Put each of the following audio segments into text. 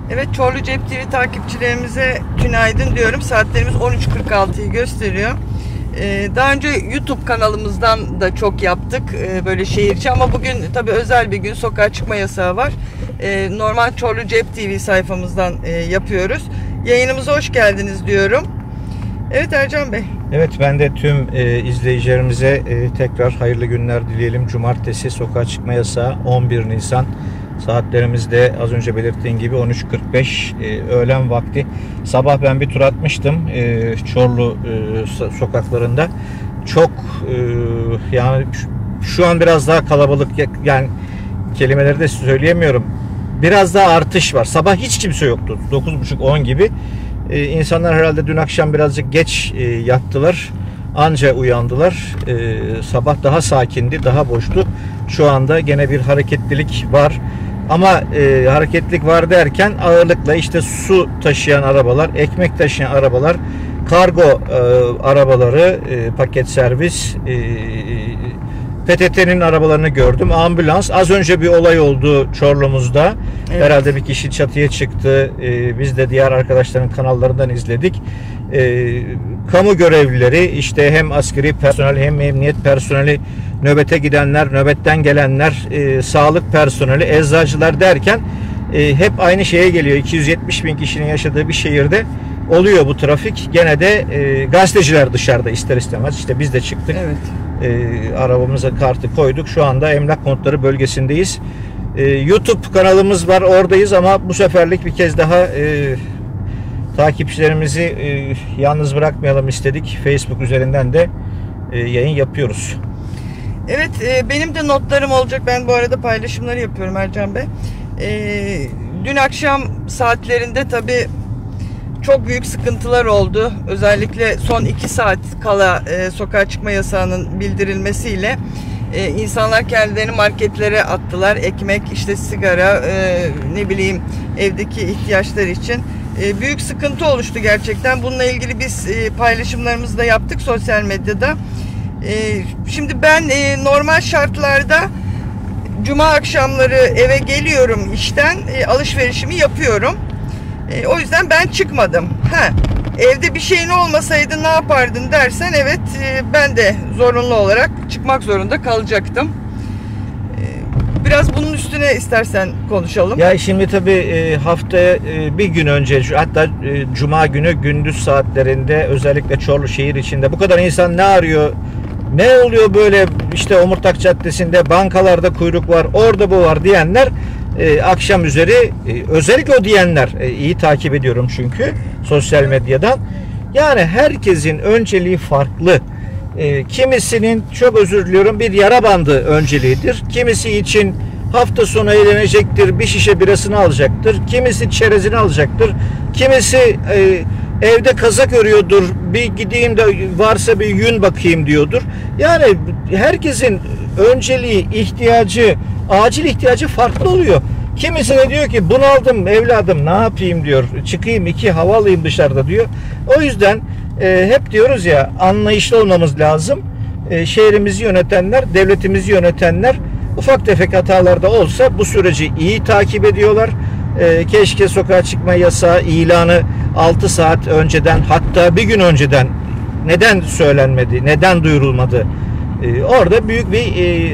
Evet, Çorlu Cep TV takipçilerimize günaydın diyorum. Saatlerimiz 13.46'yı gösteriyor. Daha önce YouTube kanalımızdan da çok yaptık böyle şehir içi, ama bugün tabii özel bir gün, sokağa çıkma yasağı var. Normal Çorlu Cep TV sayfamızdan yapıyoruz. Yayınımıza hoş geldiniz diyorum. Evet Ercan Bey. Evet, ben de tüm izleyicilerimize tekrar hayırlı günler dileyelim. Cumartesi sokağa çıkma yasağı 11 Nisan. Saatlerimiz de az önce belirttiğim gibi 13.45 öğlen vakti. Sabah ben bir tur atmıştım Çorlu sokaklarında. Çok yani şu an biraz daha kalabalık, yani kelimeleri de söyleyemiyorum. Biraz daha artış var. Sabah hiç kimse yoktu. 9.30-10 gibi. İnsanlar herhalde dün akşam birazcık geç yattılar. Anca uyandılar. Sabah daha sakindi, daha boştu. Şu anda gene bir hareketlilik var. Ama hareketlilik var derken ağırlıkla işte su taşıyan arabalar, ekmek taşıyan arabalar, kargo arabaları, paket servis, PTT'nin arabalarını gördüm. Ambulans. Az önce bir olay oldu Çorlu'muzda. Evet. Herhalde bir kişi çatıya çıktı. Biz de diğer arkadaşların kanallarından izledik. Kamu görevlileri, işte hem askeri personel hem emniyet personeli, nöbete gidenler, nöbetten gelenler, sağlık personeli, eczacılar derken hep aynı şeye geliyor. 270 bin kişinin yaşadığı bir şehirde oluyor bu trafik. Gene de gazeteciler dışarıda ister istemez. İşte biz de çıktık. Evet. Arabamıza kartı koyduk. Şu anda emlak konutları bölgesindeyiz. YouTube kanalımız var, oradayız, ama bu seferlik bir kez daha takipçilerimizi yalnız bırakmayalım istedik. Facebook üzerinden de yayın yapıyoruz. Evet, benim de notlarım olacak. Ben bu arada paylaşımları yapıyorum Ercan Bey. Dün akşam saatlerinde tabii çok büyük sıkıntılar oldu. Özellikle son 2 saat kala sokağa çıkma yasağının bildirilmesiyle insanlar kendilerini marketlere attılar. Ekmek, işte sigara, ne bileyim evdeki ihtiyaçlar için. Büyük sıkıntı oluştu gerçekten. Bununla ilgili biz paylaşımlarımızı da yaptık sosyal medyada. Şimdi ben normal şartlarda cuma akşamları eve geliyorum işten, alışverişimi yapıyorum. O yüzden ben çıkmadım. Evde bir şeyin olmasaydı ne yapardın dersen, evet, ben de zorunlu olarak çıkmak zorunda kalacaktım. Biraz bunun üstüne istersen konuşalım. Ya şimdi tabii haftaya bir gün önce, hatta cuma günü gündüz saatlerinde özellikle Çorlu şehir içinde bu kadar insan ne arıyor? Ne oluyor böyle, işte Omurtak Caddesi'nde bankalarda kuyruk var, orada bu var diyenler akşam üzeri, özellikle o diyenler, iyi takip ediyorum çünkü sosyal medyadan. Yani herkesin önceliği farklı. Kimisinin, çok özür diliyorum, bir yara bandı önceliğidir. Kimisi için hafta sonu eğlenecektir, bir şişe birasını alacaktır. Kimisi çerezini alacaktır. Kimisi evde kazak örüyordur, bir gideyim de varsa bir yün bakayım diyordur. Yani herkesin önceliği, ihtiyacı, acil ihtiyacı farklı oluyor. Kimisi de diyor ki bunaldım evladım, ne yapayım diyor, çıkayım 2 hava alayım dışarıda diyor. O yüzden hep diyoruz ya, anlayışlı olmamız lazım. Şehrimizi yönetenler, devletimizi yönetenler ufak tefek hatalarda olsa bu süreci iyi takip ediyorlar. Keşke sokağa çıkma yasağı ilanı 6 saat önceden, hatta bir gün önceden neden söylenmedi, neden duyurulmadı? Orada büyük bir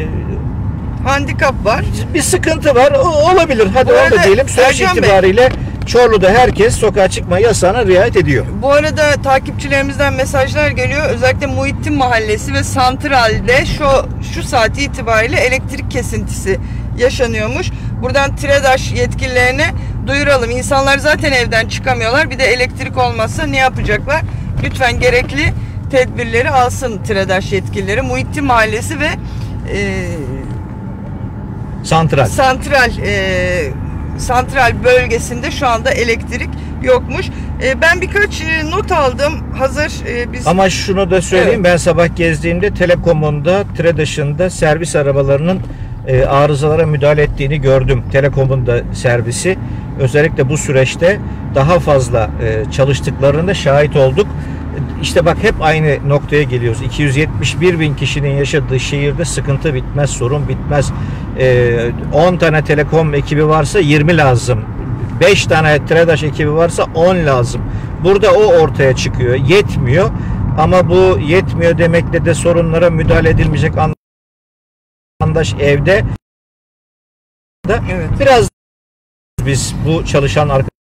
handikap var. Bir sıkıntı var. Olabilir. Hadi onu da diyelim. Sonuç itibariyle Çorlu'da herkes sokağa çıkma yasağına riayet ediyor. Bu arada takipçilerimizden mesajlar geliyor. Özellikle Muhittin Mahallesi ve Santral'de şu saat itibariyle elektrik kesintisi yaşanıyormuş. Buradan TİREDAŞ yetkililerine duyuralım. İnsanlar zaten evden çıkamıyorlar. Bir de elektrik olmazsa ne yapacaklar? Lütfen gerekli tedbirleri alsın TİREDAŞ yetkilileri. Muhittin Mahallesi ve Santral bölgesinde şu anda elektrik yokmuş. Ben birkaç not aldım. Hazır biz... Ama şunu da söyleyeyim. Evet. Ben sabah gezdiğimde Telekom'un da TİREDAŞ'ın da servis arabalarının arızalara müdahale ettiğini gördüm. Telekom'un da servisi. Özellikle bu süreçte daha fazla çalıştıklarında şahit olduk. İşte bak, hep aynı noktaya geliyoruz. 271 bin kişinin yaşadığı şehirde sıkıntı bitmez, sorun bitmez. 10 tane telekom ekibi varsa 20 lazım. 5 tane TREDAŞ ekibi varsa 10 lazım. Burada o ortaya çıkıyor. Yetmiyor. Ama bu yetmiyor demekle de sorunlara müdahale edilmeyecek vatandaş evde. Evet. Biraz biz bu çalışan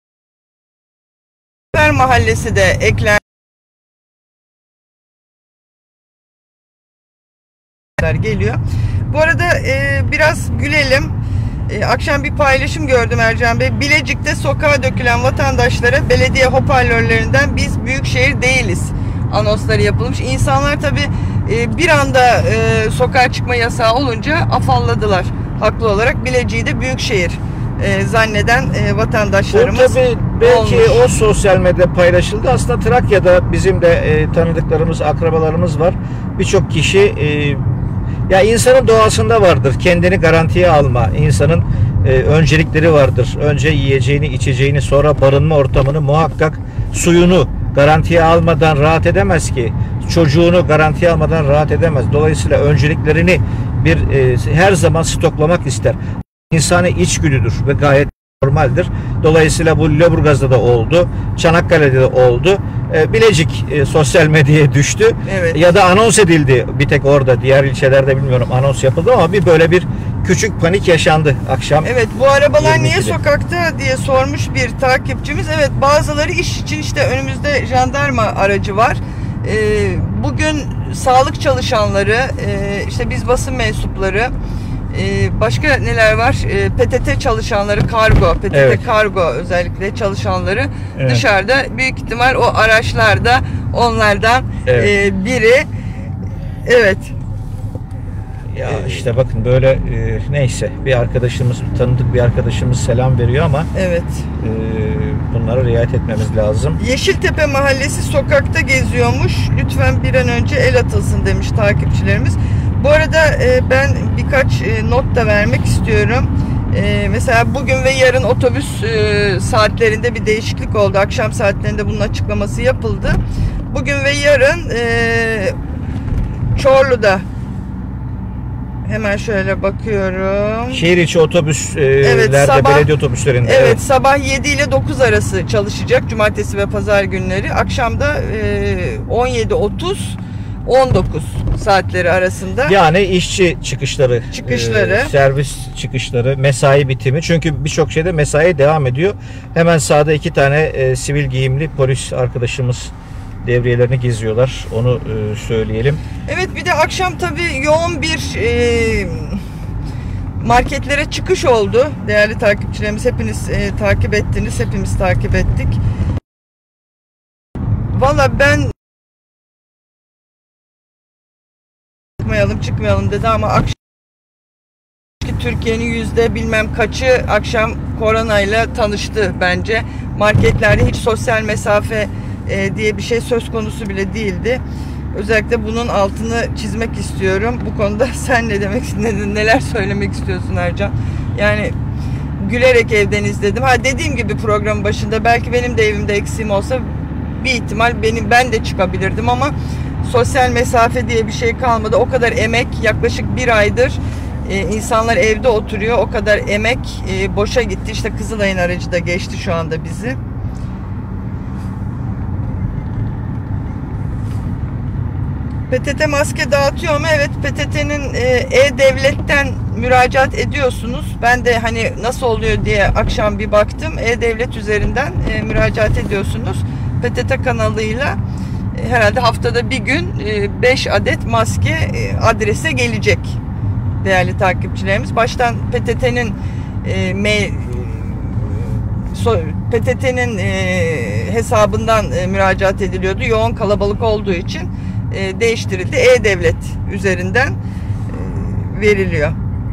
Her mahallesi de ekler geliyor. Bu arada biraz gülelim. Akşam bir paylaşım gördüm Ercan Bey. Bilecik'te sokağa dökülen vatandaşlara belediye hoparlörlerinden biz büyükşehir değiliz anonsları yapılmış. İnsanlar tabii bir anda sokağa çıkma yasağı olunca afalladılar. Haklı olarak Bilecik'i de büyükşehir zanneden vatandaşlarımız o tabii belki olmuş. O sosyal medyada paylaşıldı. Aslında Trakya'da bizim de tanıdıklarımız, akrabalarımız var. Birçok kişi ya insanın doğasında vardır. Kendini garantiye alma. İnsanın öncelikleri vardır. Önce yiyeceğini, içeceğini, sonra barınma ortamını, muhakkak suyunu garantiye almadan rahat edemez ki. Çocuğunu garantiye almadan rahat edemez. Dolayısıyla önceliklerini her zaman stoklamak ister. İnsani içgüdüdür ve gayet normaldir. Dolayısıyla bu Lüleburgaz'da da oldu. Çanakkale'de de oldu. Bilecik sosyal medyaya düştü. Evet. Ya da anons edildi. Bir tek orada. Diğer ilçelerde bilmiyorum anons yapıldı ama böyle bir küçük panik yaşandı akşam. Evet, bu arabalar 22'de. niye sokakta diye sormuş bir takipçimiz. Evet, bazıları iş için, işte önümüzde jandarma aracı var. Bugün sağlık çalışanları, işte biz basın mensupları, başka neler var? PTT çalışanları, kargo, PTT Evet. kargo özellikle çalışanları Evet. dışarıda, büyük ihtimal o araçlarda onlardan Evet. biri. Evet. Ya işte bakın böyle neyse bir arkadaşımız, tanıdık bir arkadaşımız selam veriyor ama Evet. bunlara riayet etmemiz lazım. Yeşiltepe Mahallesi sokakta geziyormuş. Lütfen bir an önce el atılsın demiş takipçilerimiz. Bu arada ben birkaç not da vermek istiyorum. Mesela bugün ve yarın otobüs saatlerinde bir değişiklik oldu. Akşam saatlerinde bunun açıklaması yapıldı. Bugün ve yarın Çorlu'da, hemen şöyle bakıyorum. Şehir içi otobüslerde, sabah- belediye otobüslerinde. Evet, sabah 7 ile 9 arası çalışacak cumartesi ve pazar günleri. Akşam da 17:30-19 saatleri arasında. Yani işçi çıkışları, servis çıkışları, mesai bitimi. Çünkü birçok şeyde mesai devam ediyor. Hemen sağda 2 tane sivil giyimli polis arkadaşımız devriyelerini geziyorlar. Onu söyleyelim. Evet, bir de akşam tabii yoğun bir marketlere çıkış oldu. Değerli takipçilerimiz, hepiniz takip ettiniz, hepimiz takip ettik. Valla ben çıkmayalım dedi ama akşam Türkiye'nin yüzde bilmem kaçı akşam koronayla tanıştı bence. Marketlerde hiç sosyal mesafe diye bir şey söz konusu bile değildi. Özellikle bunun altını çizmek istiyorum. Bu konuda sen neler söylemek istiyorsun Ercan? Yani gülerek evden izledim. Dediğim gibi programın başında belki benim de evimde eksiğim olsa bir ihtimal ben de çıkabilirdim ama sosyal mesafe diye bir şey kalmadı. O kadar emek, yaklaşık bir aydır insanlar evde oturuyor. O kadar emek boşa gitti. İşte Kızılay'ın aracı da geçti şu anda bizi. PTT maske dağıtıyor mu? Evet, PTT'nin E-Devlet'ten müracaat ediyorsunuz. Ben de hani nasıl oluyor diye akşam bir baktım. E-Devlet üzerinden müracaat ediyorsunuz. PTT kanalıyla herhalde haftada bir gün 5 adet maske adrese gelecek değerli takipçilerimiz. Baştan PTT'nin hesabından müracaat ediliyordu. Yoğun kalabalık olduğu için değiştirildi. E-Devlet üzerinden veriliyor.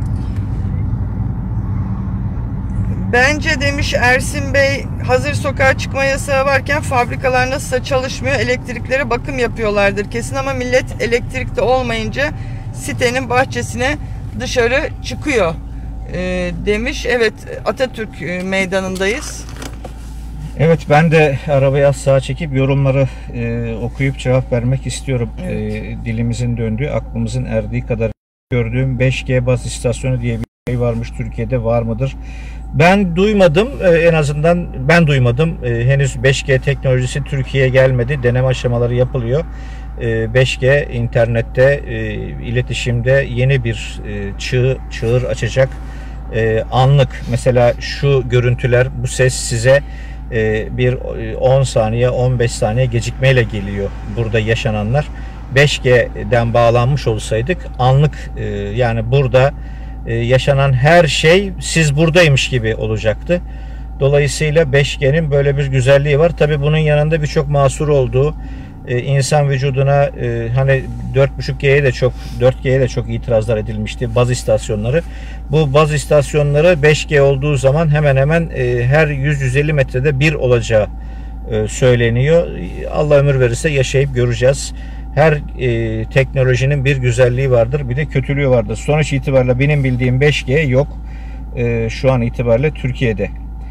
Bence demiş Ersin Bey, hazır sokağa çıkma yasağı varken fabrikalar nasılsa çalışmıyor, elektriklere bakım yapıyorlardır kesin ama millet elektrikte olmayınca sitenin bahçesine dışarı çıkıyor demiş. Evet, Atatürk Meydanı'ndayız. Evet, ben de arabayı az sağa çekip yorumları okuyup cevap vermek istiyorum. Evet. Dilimizin döndüğü, aklımızın erdiği kadar gördüğüm 5G baz istasyonu diye bir varmış, Türkiye'de var mıdır? Ben duymadım, en azından ben duymadım. Henüz 5G teknolojisi Türkiye'ye gelmedi. Deneme aşamaları yapılıyor. 5G internette, iletişimde yeni bir çığır açacak. Anlık mesela şu görüntüler, bu ses size bir 10 saniye 15 saniye gecikmeyle geliyor burada yaşananlar. 5G'den bağlanmış olsaydık anlık, yani burada yaşanan her şey siz buradaymış gibi olacaktı. Dolayısıyla 5G'nin böyle bir güzelliği var. Tabii bunun yanında birçok mahsur olduğu, insan vücuduna hani 4.5G'ye de çok itirazlar edilmişti, baz istasyonları. Bu baz istasyonları 5G olduğu zaman hemen hemen her 100-150 metrede bir olacağı söyleniyor. Allah ömür verirse yaşayıp göreceğiz. Her teknolojinin bir güzelliği vardır, bir de kötülüğü vardır. Sonuç itibariyle benim bildiğim 5G yok şu an itibariyle Türkiye'de.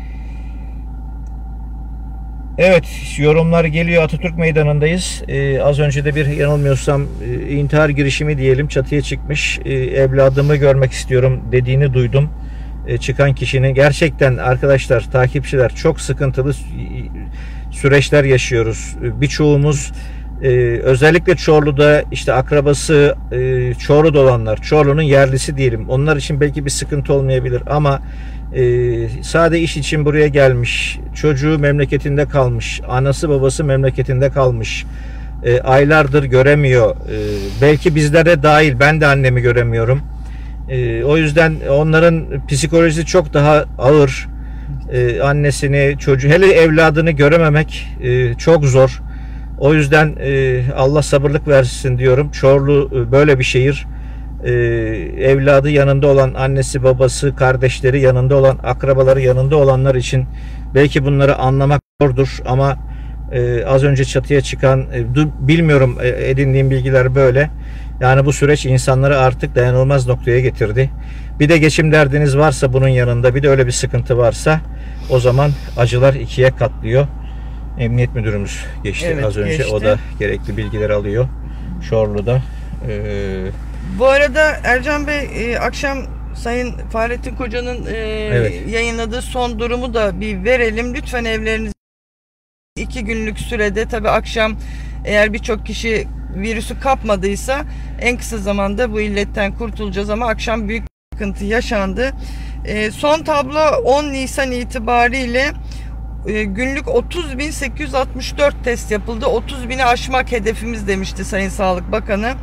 Evet, yorumlar geliyor. Atatürk Meydanı'ndayız. Az önce de bir yanılmıyorsam intihar girişimi diyelim, çatıya çıkmış. Evladımı görmek istiyorum dediğini duydum. Çıkan kişinin gerçekten arkadaşlar, takipçiler, çok sıkıntılı süreçler yaşıyoruz. Birçoğumuz özellikle Çorlu'da işte akrabası Çorlu'da olanlar, Çorlu'nun yerlisi diyelim. Onlar için belki bir sıkıntı olmayabilir ama sade iş için buraya gelmiş, çocuğu memleketinde kalmış, anası babası memleketinde kalmış, aylardır göremiyor. Belki bizlere dahil, ben de annemi göremiyorum. O yüzden onların psikolojisi çok daha ağır. Annesini, çocuğu, hele evladını görememek çok zor. O yüzden Allah sabırlık versin diyorum. Çorlu böyle bir şehir. Evladı yanında olan, annesi, babası, kardeşleri yanında olan, akrabaları yanında olanlar için belki bunları anlamak zordur ama az önce çatıya çıkan, bilmiyorum, edindiğim bilgiler böyle. Yani bu süreç insanları artık dayanılmaz noktaya getirdi. Bir de geçim derdiniz varsa bunun yanında, bir de öyle bir sıkıntı varsa, o zaman acılar ikiye katlıyor. Emniyet müdürümüz geçti, evet, az önce geçti. O da gerekli bilgileri alıyor Çorlu'da. Bu arada Ercan Bey, akşam Sayın Fahrettin Koca'nın evet, yayınladığı son durumu da bir verelim. Lütfen evlerinizi 2 günlük sürede, tabi akşam eğer birçok kişi virüsü kapmadıysa en kısa zamanda bu illetten kurtulacağız ama akşam büyük sıkıntı yaşandı. Son tablo 10 Nisan itibariyle günlük 30.864 test yapıldı. 30.000'i aşmak hedefimiz demişti Sayın Sağlık Bakanı.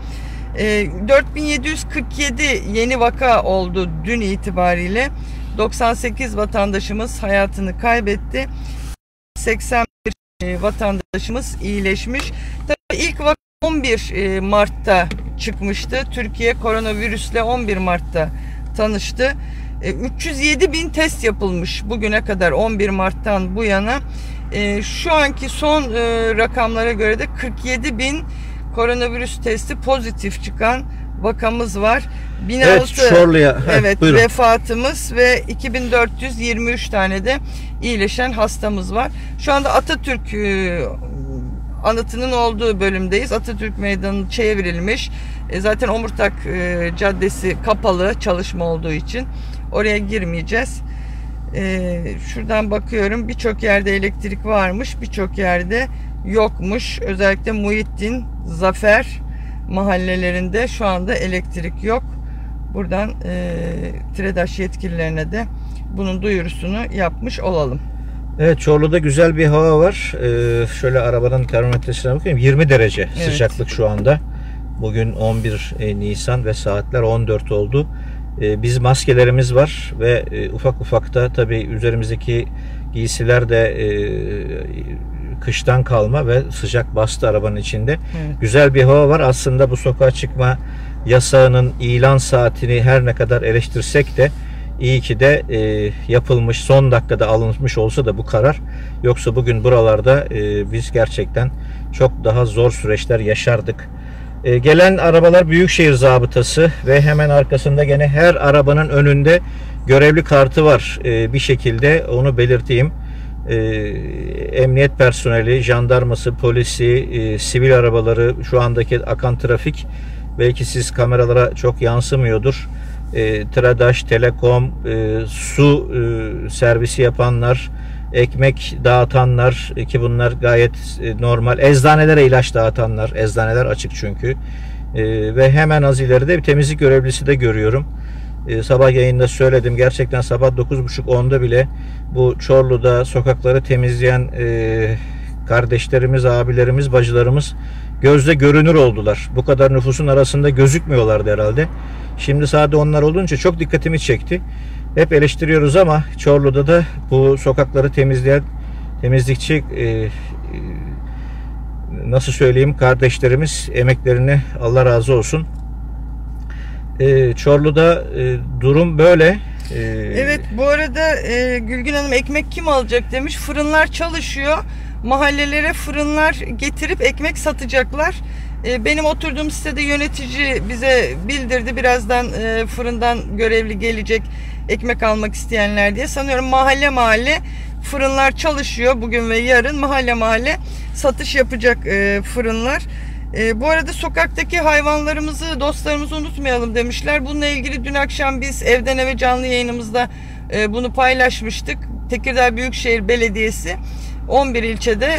4.747 yeni vaka oldu dün itibariyle. 98 vatandaşımız hayatını kaybetti. 81 vatandaşımız iyileşmiş. Tabii ilk vaka 11 Mart'ta çıkmıştı. Türkiye koronavirüsle 11 Mart'ta tanıştı. 307.000 test yapılmış bugüne kadar 11 Mart'tan bu yana. Şu anki son rakamlara göre de 47.000 koronavirüs testi pozitif çıkan vakamız var. 1600 evet, vefatımız ve 2423 tane de iyileşen hastamız var. Şu anda Atatürk anıtının olduğu bölümdeyiz. Atatürk Meydanı çevrilmiş. Zaten Omurtak Caddesi kapalı çalışma olduğu için oraya girmeyeceğiz. Şuradan bakıyorum, birçok yerde elektrik varmış, birçok yerde yokmuş. Özellikle Muhittin, Zafer mahallelerinde şu anda elektrik yok. Buradan TİREDAŞ yetkililerine de bunun duyurusunu yapmış olalım. Evet, Çorlu'da güzel bir hava var. Şöyle arabanın termometresine bakayım. 20 derece evet, sıcaklık şu anda. Bugün 11 Nisan ve saatler 14 oldu. Biz maskelerimiz var ve ufak ufak da tabii üzerimizdeki giysiler de kıştan kalma ve sıcak bastı arabanın içinde. Evet. Güzel bir hava var. Aslında bu sokağa çıkma yasağının ilan saatini her ne kadar eleştirsek de iyi ki de yapılmış, son dakikada alınmış olsa da bu karar. Yoksa bugün buralarda biz gerçekten çok daha zor süreçler yaşardık. Gelen arabalar Büyükşehir Zabıtası ve hemen arkasında gene her arabanın önünde görevli kartı var. Bir şekilde onu belirteyim. Emniyet personeli, jandarması, polisi, sivil arabaları, şu andaki akan trafik belki siz kameralara çok yansımıyordur. TRADAŞ, Telekom, su servisi yapanlar, ekmek dağıtanlar ki bunlar gayet normal. Eczanelere ilaç dağıtanlar, eczaneler açık çünkü. Ve hemen az ileride bir temizlik görevlisi de görüyorum. Sabah yayında söyledim. Gerçekten sabah 9.30-10'da bile bu Çorlu'da sokakları temizleyen kardeşlerimiz, abilerimiz, bacılarımız gözle görünür oldular. Bu kadar nüfusun arasında gözükmüyorlardı herhalde. Şimdi sadece onlar olunca çok dikkatimi çekti. Hep eleştiriyoruz ama Çorlu'da da bu sokakları temizleyen temizlikçi nasıl söyleyeyim kardeşlerimiz, emeklerine Allah razı olsun. Çorlu'da durum böyle. Evet, bu arada Gülgün Hanım ekmek kim alacak demiş. Fırınlar çalışıyor. Mahallelere fırınlar getirip ekmek satacaklar. Benim oturduğum sitede yönetici bize bildirdi. Birazdan fırından görevli gelecek ekmek almak isteyenler diye. Sanıyorum mahalle mahalle fırınlar çalışıyor. Bugün ve yarın mahalle mahalle satış yapacak fırınlar. Bu arada sokaktaki hayvanlarımızı, dostlarımızı unutmayalım demişler. Bununla ilgili dün akşam biz evden eve canlı yayınımızda bunu paylaşmıştık. Tekirdağ Büyükşehir Belediyesi 11 ilçede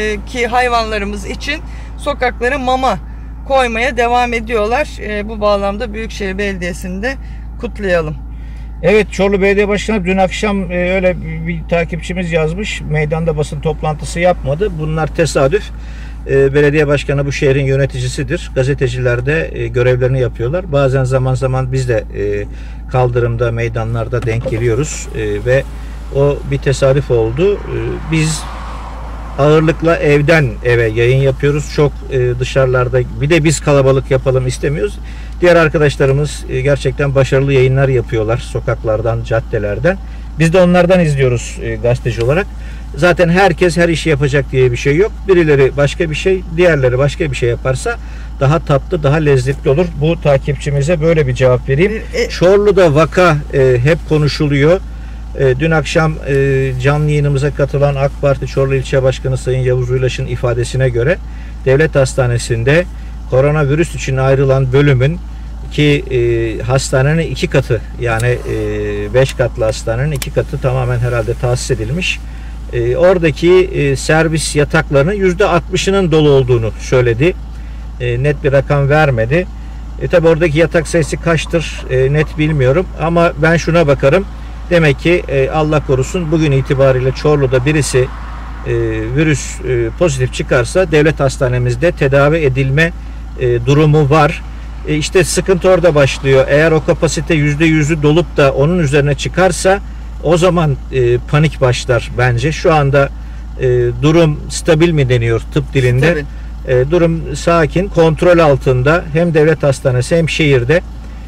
ki hayvanlarımız için sokaklara mama koymaya devam ediyorlar. Bu bağlamda Büyükşehir Belediyesi'ni de kutlayalım. Evet, Çorlu Belediye Başkanı dün akşam öyle bir takipçimiz yazmış. Meydanda basın toplantısı yapmadı. Bunlar tesadüf. Belediye başkanı bu şehrin yöneticisidir. Gazeteciler de görevlerini yapıyorlar. Bazen zaman zaman biz de kaldırımda, meydanlarda denk geliyoruz ve o bir tesadüf oldu. Biz ağırlıkla evden eve yayın yapıyoruz. Çok dışarılarda bir de biz kalabalık yapalım istemiyoruz. Diğer arkadaşlarımız gerçekten başarılı yayınlar yapıyorlar sokaklardan, caddelerden. Biz de onlardan izliyoruz gazeteci olarak. Zaten herkes her işi yapacak diye bir şey yok. Birileri başka bir şey, diğerleri başka bir şey yaparsa daha tatlı, daha lezzetli olur. Bu takipçimize böyle bir cevap vereyim. Çorlu'da vaka hep konuşuluyor. Dün akşam canlı yayınımıza katılan AK Parti Çorlu İlçe Başkanı Sayın Yavuz Uylaş'ın ifadesine göre devlet hastanesinde koronavirüs için ayrılan bölümün ki hastanenin 2 katı yani 5 katlı hastanenin 2 katı tamamen herhalde tahsis edilmiş. Oradaki servis yataklarının %60'ının dolu olduğunu söyledi. Net bir rakam vermedi. Tabi oradaki yatak sayısı kaçtır net bilmiyorum ama ben şuna bakarım. Demek ki Allah korusun bugün itibariyle Çorlu'da birisi virüs pozitif çıkarsa devlet hastanemizde tedavi edilme durumu var. İşte sıkıntı orada başlıyor. Eğer o kapasite %100'ü dolup da onun üzerine çıkarsa o zaman panik başlar bence. Şu anda durum stabil mi deniyor tıp dilinde? Durum sakin, kontrol altında. Hem devlet hastanesi hem şehirde.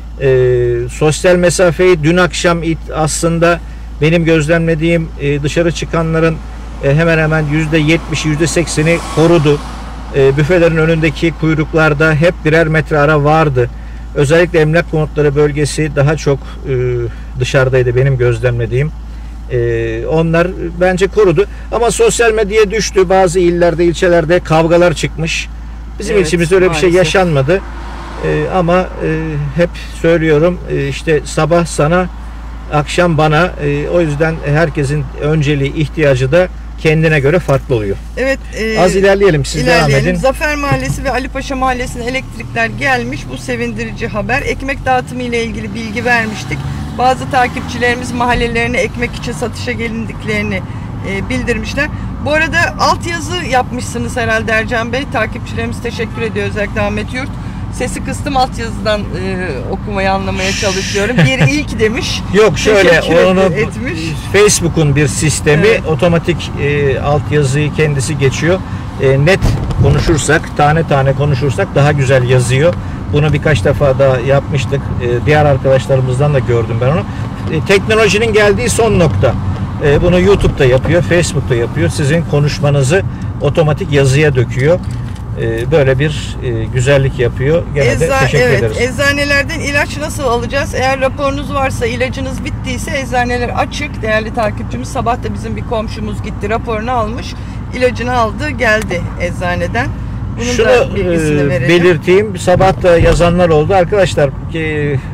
Sosyal mesafeyi dün akşam aslında benim gözlemlediğim dışarı çıkanların hemen hemen %70'i %80'i korudu. Büfelerin önündeki kuyruklarda hep birer metre ara vardı. Özellikle emlak konutları bölgesi daha çok dışarıdaydı benim gözlemlediğim. Onlar bence korudu. Ama sosyal medyaya düştü. Bazı illerde, ilçelerde kavgalar çıkmış. Bizim ilçemizde öyle maalesef bir şey yaşanmadı. Ama hep söylüyorum işte sabah sana, akşam bana. O yüzden herkesin önceliği, ihtiyacı da kendine göre farklı oluyor. Evet. Az ilerleyelim. Siz devam edin. Zafer Mahallesi ve Ali Paşa Mahallesi'ne elektrikler gelmiş. Bu sevindirici haber. Ekmek dağıtımı ile ilgili bilgi vermiştik. Bazı takipçilerimiz mahallelerine ekmek için satışa gelindiklerini bildirmişler. Bu arada altyazı yapmışsınız herhalde Ercan Bey. Takipçilerimiz teşekkür ediyor. Özellikle Ahmet Yurt. Sesi kıstım, altyazıdan okumayı anlamaya çalışıyorum. Bir ilk demiş. Yok şöyle onu etmiş. Facebook'un bir sistemi otomatik altyazıyı kendisi geçiyor. Net konuşursak, tane tane konuşursak daha güzel yazıyor. Bunu birkaç defa da yapmıştık. Diğer arkadaşlarımızdan da gördüm ben onu. Teknolojinin geldiği son nokta. Bunu YouTube'da yapıyor, Facebook'ta yapıyor. Sizin konuşmanızı otomatik yazıya döküyor. Böyle bir güzellik yapıyor. Gene de teşekkür ederiz. Eczanelerden ilaç nasıl alacağız? Eğer raporunuz varsa, ilacınız bittiyse eczaneler açık. Değerli takipçimiz, sabah da bizim bir komşumuz gitti, raporunu almış. İlacını aldı, geldi eczaneden. Bunun şunu da bilgisini verelim. Belirteyim. Sabah da yazanlar oldu. Arkadaşlar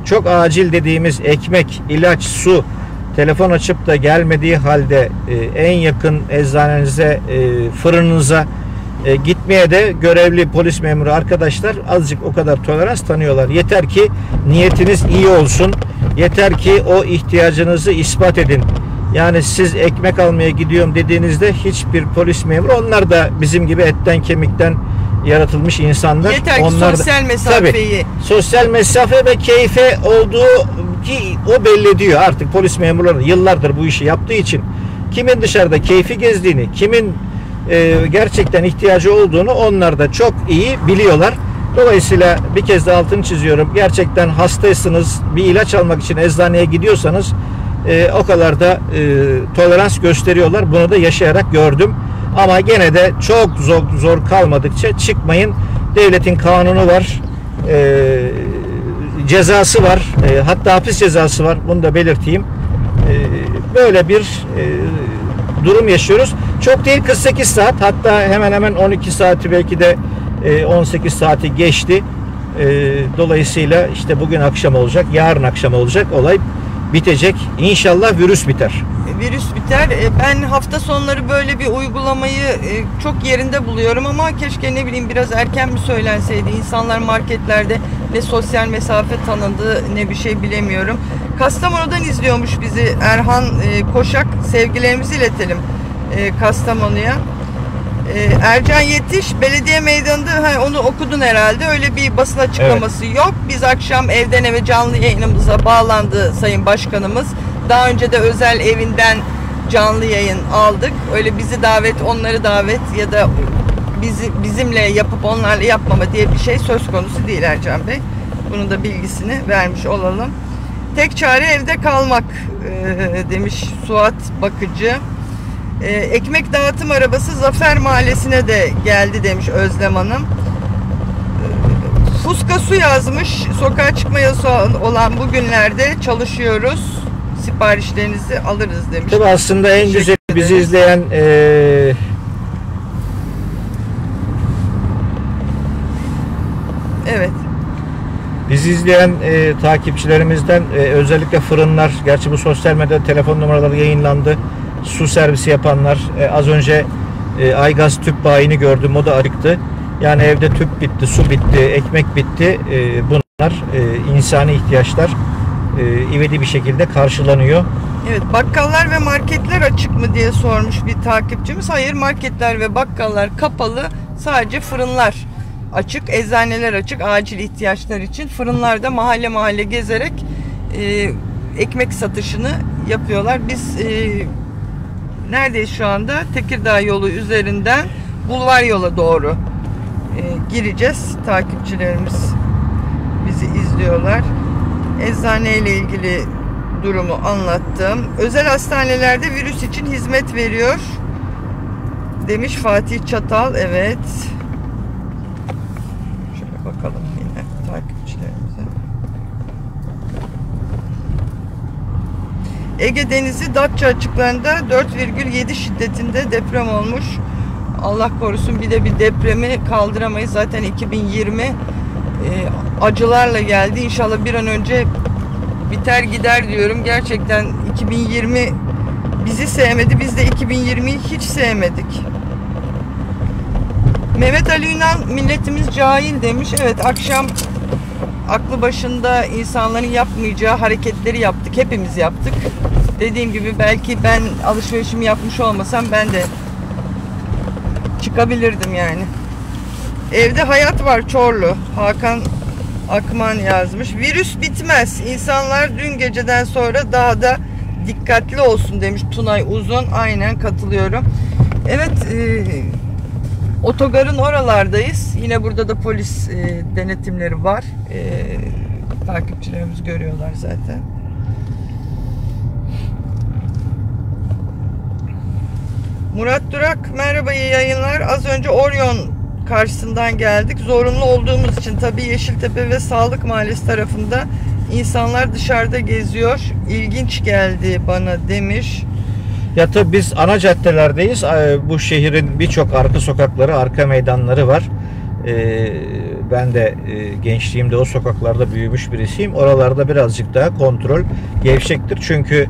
çok acil dediğimiz ekmek, ilaç, su, telefon açıp da gelmediği halde en yakın eczanenize, fırınınıza gitmeye de görevli polis memuru arkadaşlar azıcık o kadar tolerans tanıyorlar. Yeter ki niyetiniz iyi olsun. Yeter ki o ihtiyacınızı ispat edin. Yani siz ekmek almaya gidiyorum dediğinizde hiçbir polis memuru, onlar da bizim gibi etten kemikten yaratılmış insanlar. Yeter ki onlar sosyal da, mesafeyi. tabii, sosyal mesafe ve keyfe olduğu ki o belli ediyor artık polis memurları yıllardır bu işi yaptığı için. Kimin dışarıda keyfi gezdiğini, kimin gerçekten ihtiyacı olduğunu onlar da çok iyi biliyorlar. Dolayısıyla bir kez de altını çiziyorum. Gerçekten hastaysınız, bir ilaç almak için eczaneye gidiyorsanız o kadar da tolerans gösteriyorlar. Bunu da yaşayarak gördüm. Ama gene de çok zor kalmadıkça çıkmayın. Devletin kanunu var. Cezası var. Hatta hapis cezası var. Bunu da belirteyim. Böyle bir durum yaşıyoruz. Çok değil, 48 saat, hatta hemen hemen 12 saati, belki de 18 saati geçti. Dolayısıyla işte bugün akşam olacak, yarın akşam olacak, olay bitecek. İnşallah virüs biter. Virüs biter. Ben hafta sonları böyle bir uygulamayı çok yerinde buluyorum ama keşke ne bileyim biraz erken mi söylenseydi. İnsanlar marketlerde ne sosyal mesafe tanıdı ne bir şey bilemiyorum. Kastamonu'dan izliyormuş bizi Erhan Koşak. Sevgilerimizi iletelim Kastamonu'ya. Ercan Yetiş belediye meydanında, onu okudun herhalde, öyle bir basın açıklaması evet. Yok. Biz akşam evden eve canlı yayınımıza bağlandı Sayın Başkanımız. Daha önce de özel evinden canlı yayın aldık. Öyle bizi davet, onları davet ya da bizimle yapıp onlarla yapmama diye bir şey söz konusu değil Ercan Bey. Bunun da bilgisini vermiş olalım. Tek çare evde kalmak demiş Suat Bakıcı. Ekmek dağıtım arabası Zafer Mahallesi'ne de geldi demiş Özlem Hanım. Fuska Su yazmış. Sokağa çıkma yasağı olan bu günlerde çalışıyoruz. Siparişlerinizi alırız demiş. Tabii aslında en güzel bizi izleyen evet. Bizi izleyen takipçilerimizden özellikle fırınlar, gerçi bu sosyal medyada telefon numaraları yayınlandı. Su servisi yapanlar, az önce Aygaz tüp bayini gördüm, o da arıktı. Yani evde tüp bitti, su bitti, ekmek bitti. Bunlar insani ihtiyaçlar ivedi bir şekilde karşılanıyor. Evet, bakkallar ve marketler açık mı diye sormuş bir takipçimiz. Hayır, marketler ve bakkallar kapalı. Sadece fırınlar açık, eczaneler açık acil ihtiyaçlar için. Fırınlar da mahalle mahalle gezerek ekmek satışını yapıyorlar. Biz neredeyiz şu anda? Tekirdağ yolu üzerinden Bulvar yola doğru gireceğiz. Takipçilerimiz bizi izliyorlar. Eczane ile ilgili durumu anlattım. Özel hastanelerde virüs için hizmet veriyor demiş Fatih Çatal. Evet. Şöyle bakalım yine takipçilerimize. Ege Denizi Datça açıklarında 4,7 şiddetinde deprem olmuş. Allah korusun, bir de bir depremi kaldıramayız. Zaten 2020 acılarla geldi. İnşallah bir an önce biter gider diyorum. Gerçekten 2020 bizi sevmedi. Biz de 2020'yi hiç sevmedik. Mehmet Ali Ünal milletimiz cahil demiş. Evet, akşam aklı başında insanların yapmayacağı hareketleri yaptık. Hepimiz yaptık. Dediğim gibi belki ben alışverişimi yapmış olmasam ben de çıkabilirdim yani. Evde hayat var Çorlu. Hakan Akman yazmış. Virüs bitmez. İnsanlar dün geceden sonra daha da dikkatli olsun demiş Tunay Uzun. Aynen katılıyorum. Evet, otogarın oralardayız. Yine burada da polis denetimleri var. Takipçilerimiz görüyorlar zaten. Murat Durak, merhaba, iyi yayınlar. Az önce Orion karşısından geldik. Zorunlu olduğumuz için tabii Yeşiltepe ve Sağlık Mahallesi tarafında insanlar dışarıda geziyor. İlginç geldi bana demiş. Ya tabii biz ana caddelerdeyiz. Bu şehrin birçok arka sokakları, arka meydanları var. ben de gençliğimde o sokaklarda büyümüş birisiyim. Oralarda birazcık daha kontrol gevşektir. Çünkü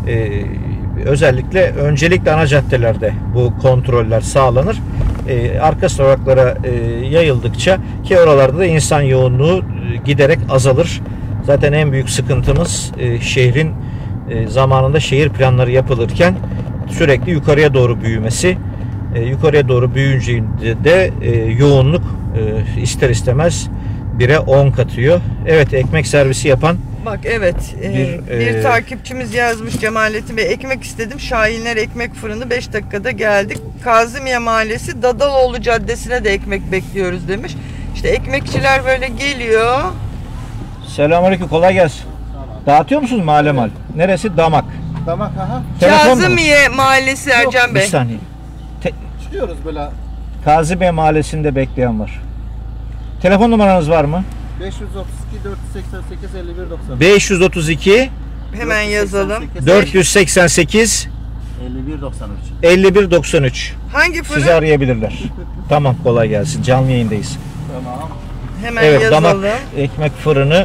öncelikle ana caddelerde bu kontroller sağlanır. Arka sokaklara yayıldıkça ki oralarda da insan yoğunluğu giderek azalır. Zaten en büyük sıkıntımız şehrin zamanında şehir planları yapılırken sürekli yukarıya doğru büyümesi. Yukarıya doğru büyüyünce de yoğunluk ister istemez 1'e 10 katıyor. Evet, ekmek servisi yapan bak evet bir takipçimiz yazmış, Cemalettin Bey, ekmek istedim. Şahinler Ekmek Fırını 5 dakikada geldik. Kazımiye Mahallesi Dadaloğlu Caddesi'ne de ekmek bekliyoruz demiş. İşte ekmekçiler böyle geliyor. Selamünaleyküm, kolay gelsin. Dağıtıyor musunuz mahalle mal? Neresi? Damak. Damak, aha. Kazımiye Mahallesi Ercan Bey. Bir saniye. Çıkıyoruz böyle. Kazımiye Mahallesi'nde bekleyen var. Telefon numaranız var mı? 532 488 51 90. 532 Hemen yazalım. 488 51 93. 51 93. Hangi fırın? Sizi arayabilirler. Tamam, kolay gelsin. Canlı yayındayız. Tamam. Hemen Evet, yazalım. Damak Ekmek Fırını.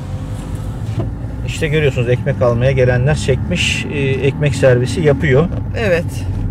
İşte görüyorsunuz, ekmek almaya gelenler çekmiş, ekmek servisi yapıyor. Evet.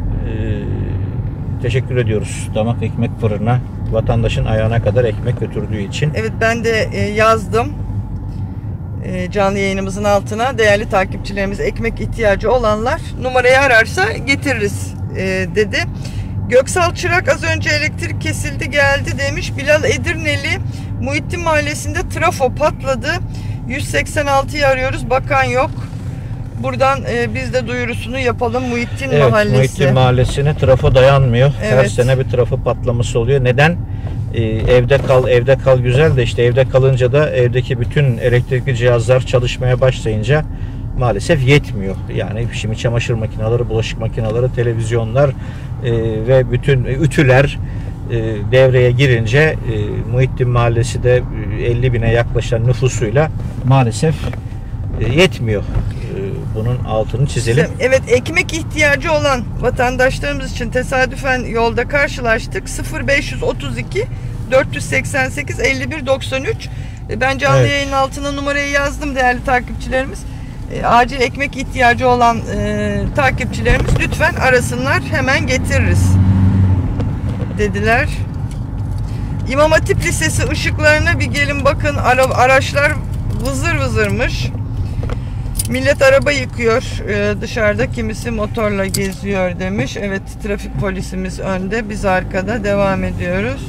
Teşekkür ediyoruz Damak Ekmek Fırın'a, vatandaşın ayağına kadar ekmek götürdüğü için. Evet, ben de yazdım canlı yayınımızın altına. Değerli takipçilerimiz, ekmek ihtiyacı olanlar numarayı ararsa getiririz dedi. Göksal Çırak az önce elektrik kesildi geldi demiş. Bilal Edirneli Muhittin Mahallesi'nde trafo patladı. 186'yı arıyoruz, bakan yok. Buradan biz de duyurusunu yapalım. Muhittin Mahallesi. Muhittin Mahallesi'ne trafo dayanmıyor. Evet. Her sene bir trafo patlaması oluyor. Neden? Evde kal güzel de işte evde kalınca da evdeki bütün elektrikli cihazlar çalışmaya başlayınca maalesef yetmiyor. Yani şimdi çamaşır makineleri, bulaşık makineleri, televizyonlar ve bütün ütüler devreye girince Muhittin Mahallesi de 50 bine yaklaşan nüfusuyla maalesef yetmiyor. Bunun altını çizelim. Evet, ekmek ihtiyacı olan vatandaşlarımız için tesadüfen yolda karşılaştık. 0532 488 51 93. Ben canlı yayının altına numarayı yazdım değerli takipçilerimiz. Acil ekmek ihtiyacı olan takipçilerimiz lütfen arasınlar, hemen getiririz dediler. İmam Hatip Lisesi ışıklarına bir gelin bakın, araçlar vızır vızırmış. Millet araba yıkıyor dışarıda, kimisi motorla geziyor demiş. Evet, trafik polisimiz önde, biz arkada devam ediyoruz.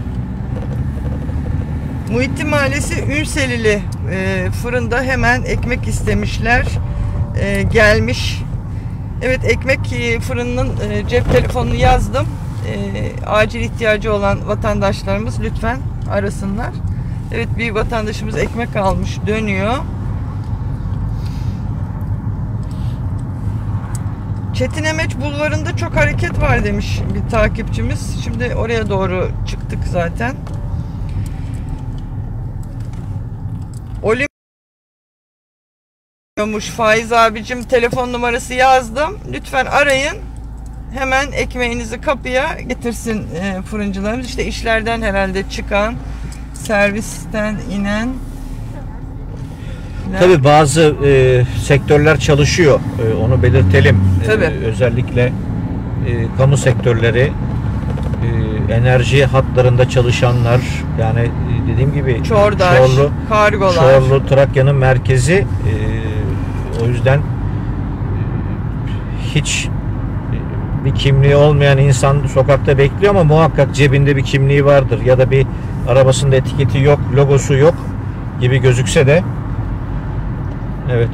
Muhittin Mahallesi Ünselili fırında hemen ekmek istemişler. Gelmiş. Evet, ekmek fırınının cep telefonunu yazdım. Acil ihtiyacı olan vatandaşlarımız lütfen arasınlar. Evet, bir vatandaşımız ekmek almış, dönüyor. Çetin Emeç Bulvarı'nda çok hareket var demiş bir takipçimiz. Şimdi oraya doğru çıktık zaten. Olimpiyamış Faiz abicim, telefon numarası yazdım. Lütfen arayın. Hemen ekmeğinizi kapıya getirsin fırıncılarımız. İşte işlerden herhalde çıkan, servisten inen. Tabii bazı sektörler çalışıyor. Onu belirtelim. Tabii. Özellikle kamu sektörleri, enerji hatlarında çalışanlar, yani dediğim gibi Çordaş, kargolar. Çorlu, Trakya'nın merkezi. O yüzden hiç bir kimliği olmayan insan sokakta bekliyor ama muhakkak cebinde bir kimliği vardır ya da bir arabasında etiketi yok, logosu yok gibi gözükse de. Evet.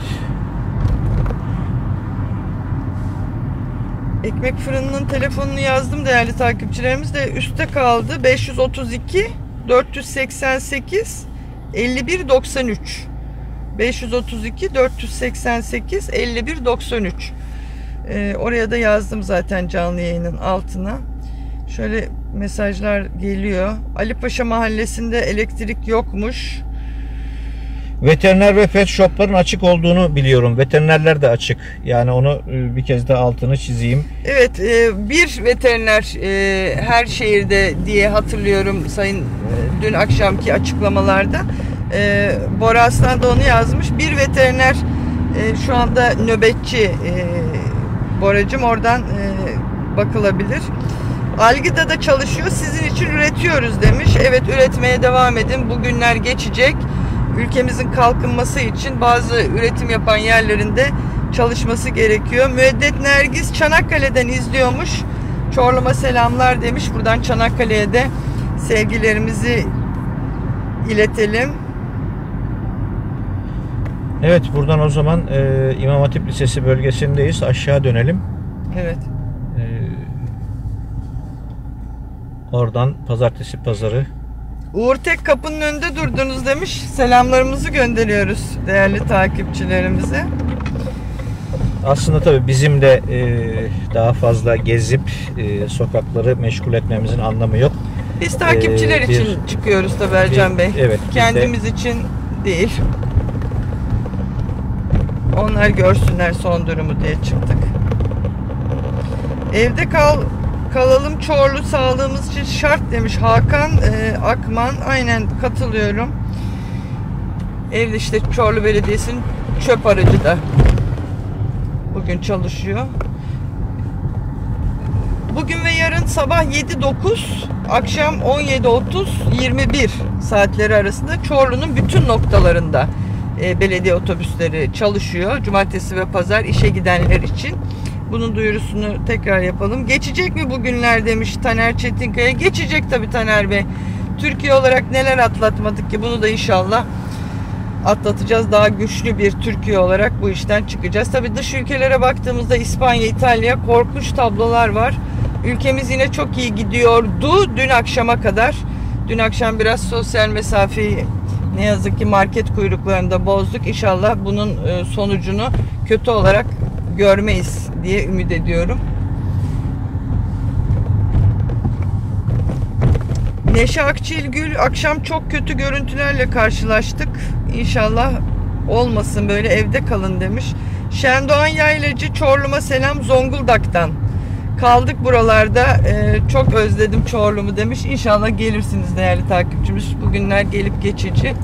Ekmek fırınının telefonunu yazdım değerli takipçilerimiz, de üstte kaldı. 532 488 51 93. 532 488 51 93. Oraya da yazdım zaten canlı yayının altına. Şöyle mesajlar geliyor. Ali Paşa Mahallesi'nde elektrik yokmuş. Veteriner ve pet shopların açık olduğunu biliyorum. Veterinerler de açık. Yani onu bir kez de altını çizeyim. Evet, bir veteriner her şehirde diye hatırlıyorum sayın dün akşamki açıklamalarda. Bora Aslan da onu yazmış. Bir veteriner şu anda nöbetçi Boracığım, oradan bakılabilir. Algıda da çalışıyor. Sizin için üretiyoruz demiş. Evet, üretmeye devam edin. Bu günler geçecek. Ülkemizin kalkınması için bazı üretim yapan yerlerinde çalışması gerekiyor. Müeddet Nergis Çanakkale'den izliyormuş. Çorlu'ma selamlar demiş. Buradan Çanakkale'ye de sevgilerimizi iletelim. Evet, buradan o zaman İmam Hatip Lisesi bölgesindeyiz. Aşağı dönelim. Evet. Oradan Pazartesi Pazarı. Uğur Tek kapının önünde durdunuz demiş. Selamlarımızı gönderiyoruz değerli takipçilerimize. Aslında tabii bizim de daha fazla gezip sokakları meşgul etmemizin anlamı yok. Biz takipçiler için çıkıyoruz tabii Ercan Bey. Evet. Kendimiz için değil. Onlar görsünler son durumu diye çıktık. Evde kalalım Çorlu, sağlığımız için şart demiş Hakan Akman. Aynen katılıyorum. Evde işte Çorlu Belediyesi'nin çöp aracı da bugün çalışıyor. Bugün ve yarın sabah 7-9, akşam 17:30-21 saatleri arasında Çorlu'nun bütün noktalarında belediye otobüsleri çalışıyor. Cumartesi ve pazar işe gidenler için. Bunun duyurusunu tekrar yapalım. Geçecek mi bu günler demiş Taner Çetinkaya. Geçecek tabii Taner Bey. Türkiye olarak neler atlatmadık ki, bunu da inşallah atlatacağız. Daha güçlü bir Türkiye olarak bu işten çıkacağız. Tabii dış ülkelere baktığımızda İspanya, İtalya korkunç tablolar var. Ülkemiz yine çok iyi gidiyordu dün akşama kadar. Dün akşam biraz sosyal mesafeyi ne yazık ki market kuyruklarında bozduk. İnşallah bunun sonucunu kötü olarak görmeyiz diye ümit ediyorum. Neşe Akçilgül, akşam çok kötü görüntülerle karşılaştık. İnşallah olmasın böyle, evde kalın demiş. Şendoğan Yaylacı, Çorlu'ma selam Zonguldak'tan. Kaldık buralarda. Çok özledim Çorlu'mu demiş. İnşallah gelirsiniz değerli takipçimiz. Bugünler gelip geçici.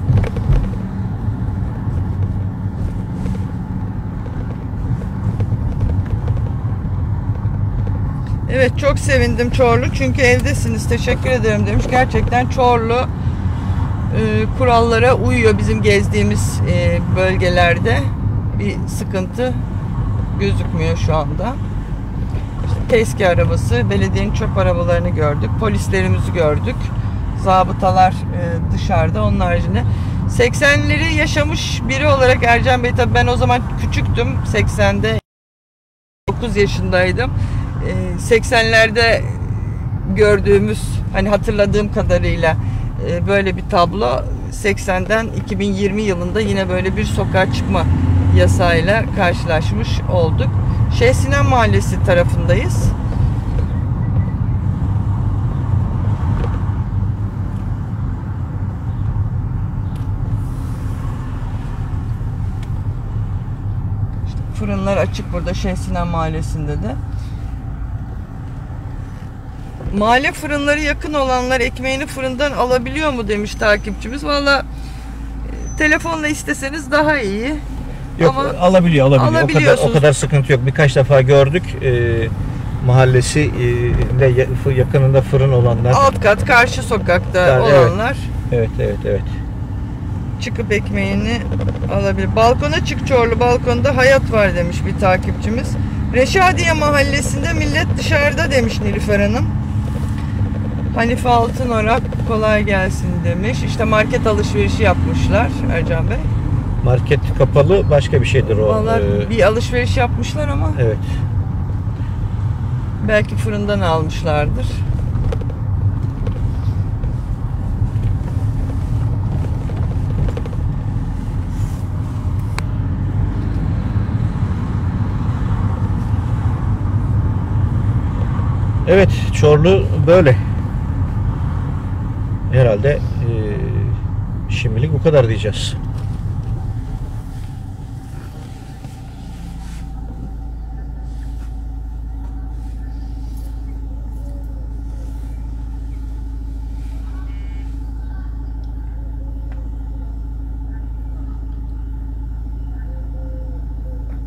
Evet, çok sevindim Çorlu. Çünkü evdesiniz. Teşekkür ederim demiş. Gerçekten Çorlu kurallara uyuyor bizim gezdiğimiz bölgelerde. Bir sıkıntı gözükmüyor şu anda. İşte TESKİ arabası, belediyenin çöp arabalarını gördük. Polislerimizi gördük. Zabıtalar dışarıda. Onun haricinde 80'leri yaşamış biri olarak Ercan Bey, tabii ben o zaman küçüktüm. 80'de 9 yaşındaydım. 80'lerde gördüğümüz, hani hatırladığım kadarıyla böyle bir tablo. 80'den 2020 yılında yine böyle bir sokağa çıkma yasayla karşılaşmış olduk. Şeyh Sinan Mahallesi tarafındayız. İşte fırınlar açık burada Şeyh Sinan Mahallesi'nde de. Mahalle fırınları yakın olanlar ekmeğini fırından alabiliyor mu demiş takipçimiz. Valla telefonla isteseniz daha iyi. Yok, ama alabiliyor. O kadar sıkıntı yok. Birkaç defa gördük. Mahallesi de yakınında fırın olanlar. Alt kat karşı sokakta olanlar. Evet. Çıkıp ekmeğini alabilir. Balkona çık Çorlu, balkonda hayat var demiş bir takipçimiz. Reşadiye Mahallesi'nde millet dışarıda demiş Nilüfer Hanım. Hanife Altınorak kolay gelsin demiş. İşte market alışverişi yapmışlar Ercan Bey. Market kapalı, başka bir şeydir o. Vallahi bir alışveriş yapmışlar ama. Evet. Belki fırından almışlardır. Evet, Çorlu böyle. Herhalde şimdilik bu kadar diyeceğiz.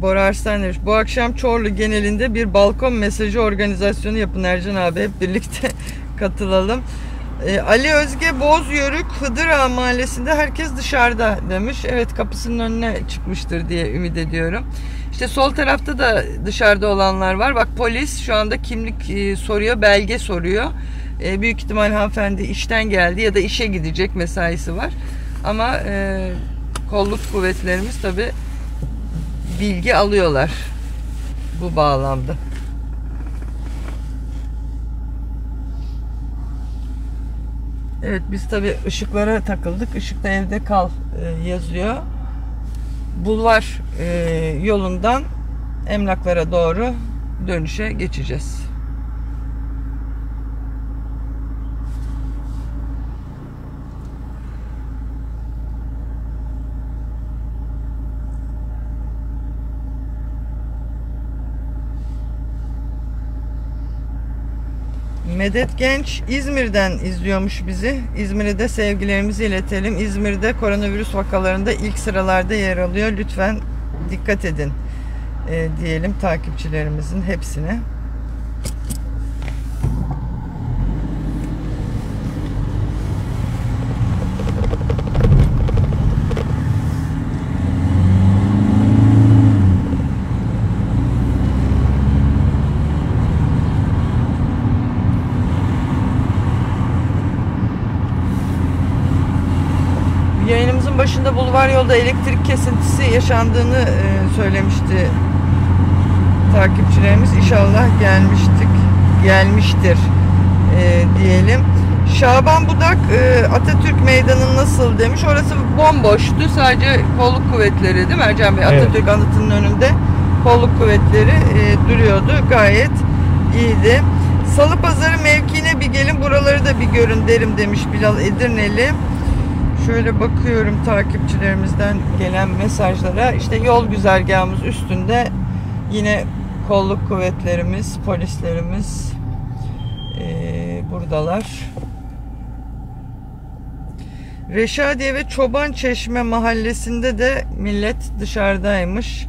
Bora Arslan demiş. Bu akşam Çorlu genelinde bir balkon mesajı organizasyonu yapın Ercan abi. Hep birlikte katılalım. Ali Özge Bozyörük Hıdırağa Mahallesi'nde herkes dışarıda demiş. Evet, kapısının önüne çıkmıştır diye ümit ediyorum. İşte sol tarafta da dışarıda olanlar var. Bak, polis şu anda kimlik soruyor, belge soruyor. Büyük ihtimal hanımefendi işten geldi ya da işe gidecek, mesaisi var. Ama kolluk kuvvetlerimiz tabi bilgi alıyorlar bu bağlamda. Evet, biz tabi ışıklara takıldık. Işıkta evde kal yazıyor. Bulvar yolundan emlaklara doğru dönüşe geçeceğiz. Medet Genç İzmir'den izliyormuş bizi. İzmir'e de sevgilerimizi iletelim. İzmir'de koronavirüs vakalarında ilk sıralarda yer alıyor. Lütfen dikkat edin diyelim takipçilerimizin hepsine. Yayınımızın başında bulvar yolda elektrik kesintisi yaşandığını söylemişti takipçilerimiz. İnşallah gelmiştir diyelim. Şaban Budak Atatürk Meydanı nasıl demiş. Orası bomboştu. Sadece kolluk kuvvetleri, değil mi Ercan Bey? Evet. Atatürk Anıtı'nın önünde kolluk kuvvetleri duruyordu. Gayet iyiydi. Salı Pazarı mevkiine bir gelin, buraları da bir görün derim demiş Bilal Edirneli. Şöyle bakıyorum takipçilerimizden gelen mesajlara. İşte yol güzergahımız üstünde yine kolluk kuvvetlerimiz, polislerimiz buradalar. Reşadiye ve Çobançeşme mahallesinde de millet dışarıdaymış.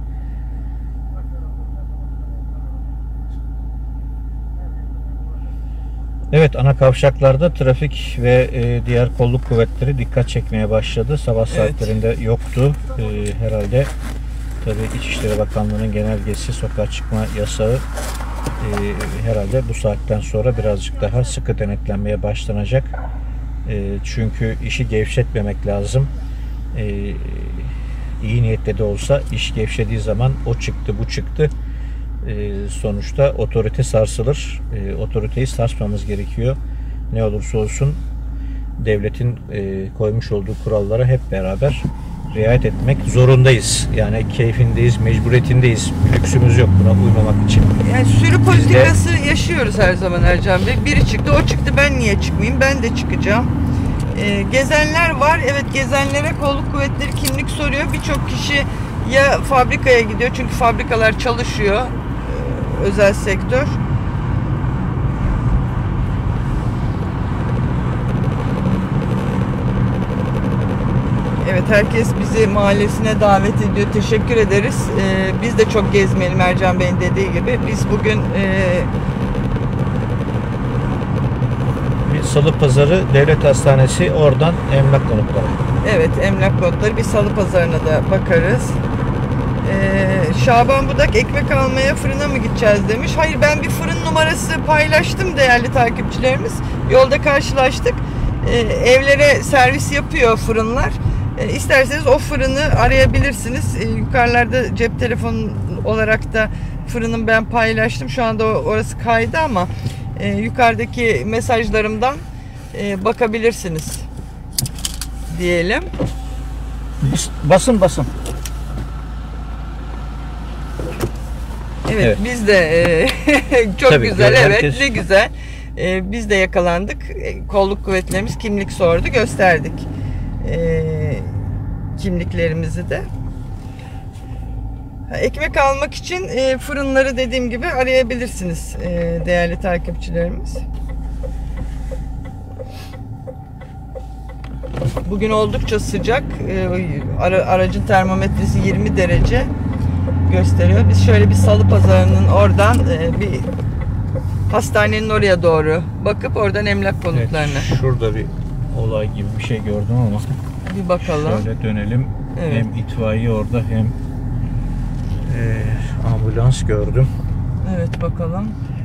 Evet, ana kavşaklarda trafik ve diğer kolluk kuvvetleri dikkat çekmeye başladı. Sabah saatlerinde yoktu. Herhalde tabii İçişleri Bakanlığı'nın genelgesi, sokağa çıkma yasağı herhalde bu saatten sonra birazcık daha sıkı denetlenmeye başlanacak. Çünkü işi gevşetmemek lazım. İyi niyetle de olsa iş gevşediği zaman o çıktı, bu çıktı. Sonuçta otorite sarsılır. Otoriteyi sarsmamız gerekiyor. Ne olursa olsun devletin koymuş olduğu kurallara hep beraber riayet etmek zorundayız. Yani keyfindeyiz, mecburiyetindeyiz. Bir lüksümüz yok buna uymamak için. Yani sürü politikası yaşıyoruz her zaman Ercan Bey. Biri çıktı, o çıktı, ben niye çıkmayayım? Ben de çıkacağım. Gezenler var. Evet, gezenlere kolluk kuvvetleri kimlik soruyor. Birçok kişi ya fabrikaya gidiyor çünkü fabrikalar çalışıyor. Özel sektör. Evet, herkes bizi mahallesine davet ediyor. Teşekkür ederiz. Biz de çok gezmeyelim Ercan Bey'in dediği gibi. Biz bugün bir Salı Pazarı Devlet Hastanesi, oradan emlak konutları. evet, emlak notları, bir Salı Pazarı'na da bakarız. Şaban Budak ekmek almaya fırına mı gideceğiz demiş. Hayır, ben bir fırın numarası paylaştım değerli takipçilerimiz. Yolda karşılaştık. Evlere servis yapıyor fırınlar. İsterseniz o fırını arayabilirsiniz. Yukarılarda cep telefonu olarak da fırının ben paylaştım. Şu anda orası kaydı ama yukarıdaki mesajlarımdan bakabilirsiniz diyelim. Basın. Evet, biz de çok Tabii, güzel, evet, herkes... ne güzel. Biz de yakalandık. Kolluk kuvvetlerimiz kimlik sordu, gösterdik kimliklerimizi de. Ekmek almak için fırınları dediğim gibi arayabilirsiniz değerli takipçilerimiz. Bugün oldukça sıcak. Aracın termometresi 20 derece. gösteriyor. Biz şöyle bir salı pazarının oradan bir hastanenin oraya doğru bakıp oradan emlak konutlarına Evet, şurada bir olay gibi bir şey gördüm ama bir bakalım. şöyle dönelim. Evet. Hem itfaiye orada hem ambulans gördüm. Evet, bakalım.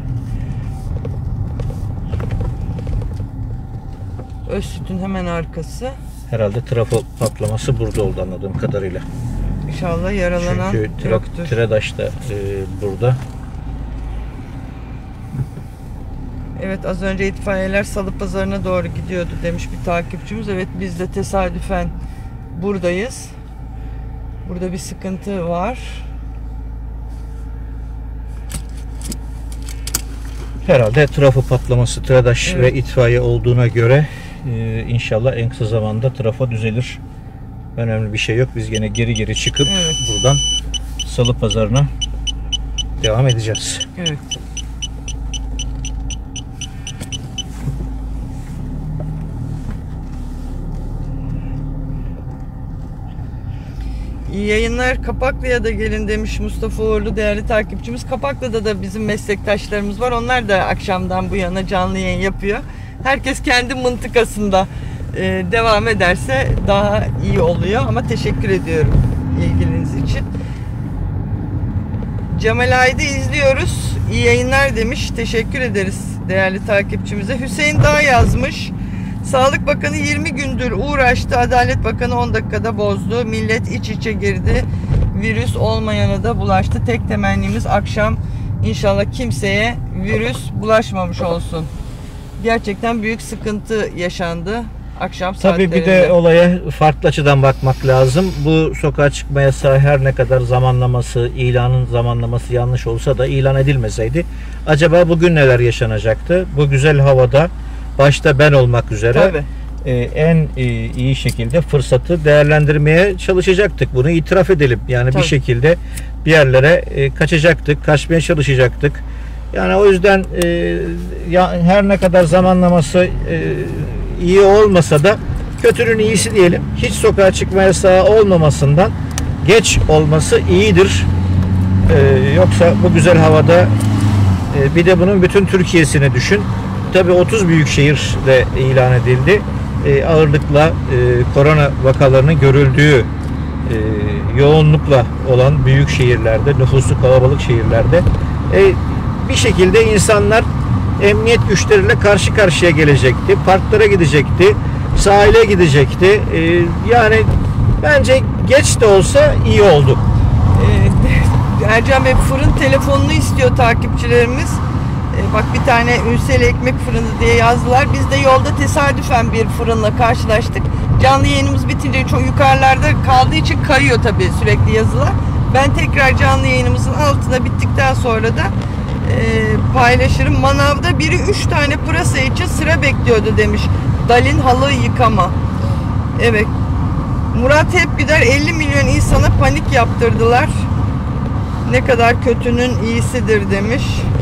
Özsüt'ün hemen arkası. Herhalde trafo patlaması burada oldu anladığım kadarıyla. İnşallah yaralanan Çünkü yoktur. TİRADAŞ da burada. Evet, az önce itfaiyeler salı pazarına doğru gidiyordu demiş bir takipçimiz. Evet, biz de tesadüfen buradayız. Burada bir sıkıntı var. Herhalde trafo patlaması, TİRADAŞ Evet. ve itfaiye olduğuna göre inşallah en kısa zamanda trafo düzelir. Önemli bir şey yok. Biz gene geri çıkıp Evet. buradan salı pazarına devam edeceğiz. Evet. İyi yayınlar. Kapaklı'ya da gelin demiş Mustafa Uğurlu değerli takipçimiz. Kapaklı'da da bizim meslektaşlarımız var. Onlar da akşamdan bu yana canlı yayın yapıyor. Herkes kendi mıntıkasında devam ederse daha iyi oluyor. Ama teşekkür ediyorum ilginiz için. Cemal Ay'da izliyoruz. İyi yayınlar demiş. Teşekkür ederiz değerli takipçimize. Hüseyin Dağ yazmış. Sağlık Bakanı 20 gündür uğraştı. Adalet Bakanı 10 dakikada bozdu. Millet iç içe girdi. Virüs olmayana da bulaştı. Tek temennimiz akşam inşallah kimseye virüs bulaşmamış olsun. Gerçekten büyük sıkıntı yaşandı akşam saatlerinde. Tabii bir de olaya farklı açıdan bakmak lazım. Bu sokağa çıkma yasağı her ne kadar zamanlaması, ilanın zamanlaması yanlış olsa da ilan edilmeseydi acaba bugün neler yaşanacaktı? Bu güzel havada başta ben olmak üzere Tabii. en iyi şekilde fırsatı değerlendirmeye çalışacaktık. Bunu itiraf edelim. Yani Tabii. bir şekilde bir yerlere kaçacaktık, kaçmaya çalışacaktık. Yani o yüzden her ne kadar zamanlaması iyi olmasa da kötünün iyisi diyelim. Hiç sokağa çıkma yasağı olmamasından geç olması iyidir. Yoksa bu güzel havada bir de bunun bütün Türkiye'sini düşün. Tabii 30 büyük şehirde ilan edildi. Ağırlıkla korona vakalarının görüldüğü yoğunlukla olan büyük şehirlerde, nüfuslu kalabalık şehirlerde bir şekilde insanlar emniyet güçleriyle karşı karşıya gelecekti. Parklara gidecekti. Sahile gidecekti. Yani bence geç de olsa iyi oldu. Ercan Bey fırın telefonunu istiyor takipçilerimiz. Bak bir tane Ünsel Ekmek Fırını diye yazdılar. Biz de yolda tesadüfen bir fırınla karşılaştık. Canlı yayınımız bitince çok yukarılarda kaldığı için kayıyor tabii sürekli yazılar. Ben tekrar canlı yayınımızın altına bittikten sonra da paylaşırım. Manavda biri 3 tane pırasa için sıra bekliyordu demiş. Dalin halı yıkama. Evet. Murat hep gider 50 milyon insana panik yaptırdılar. Ne kadar kötünün iyisidir demiş.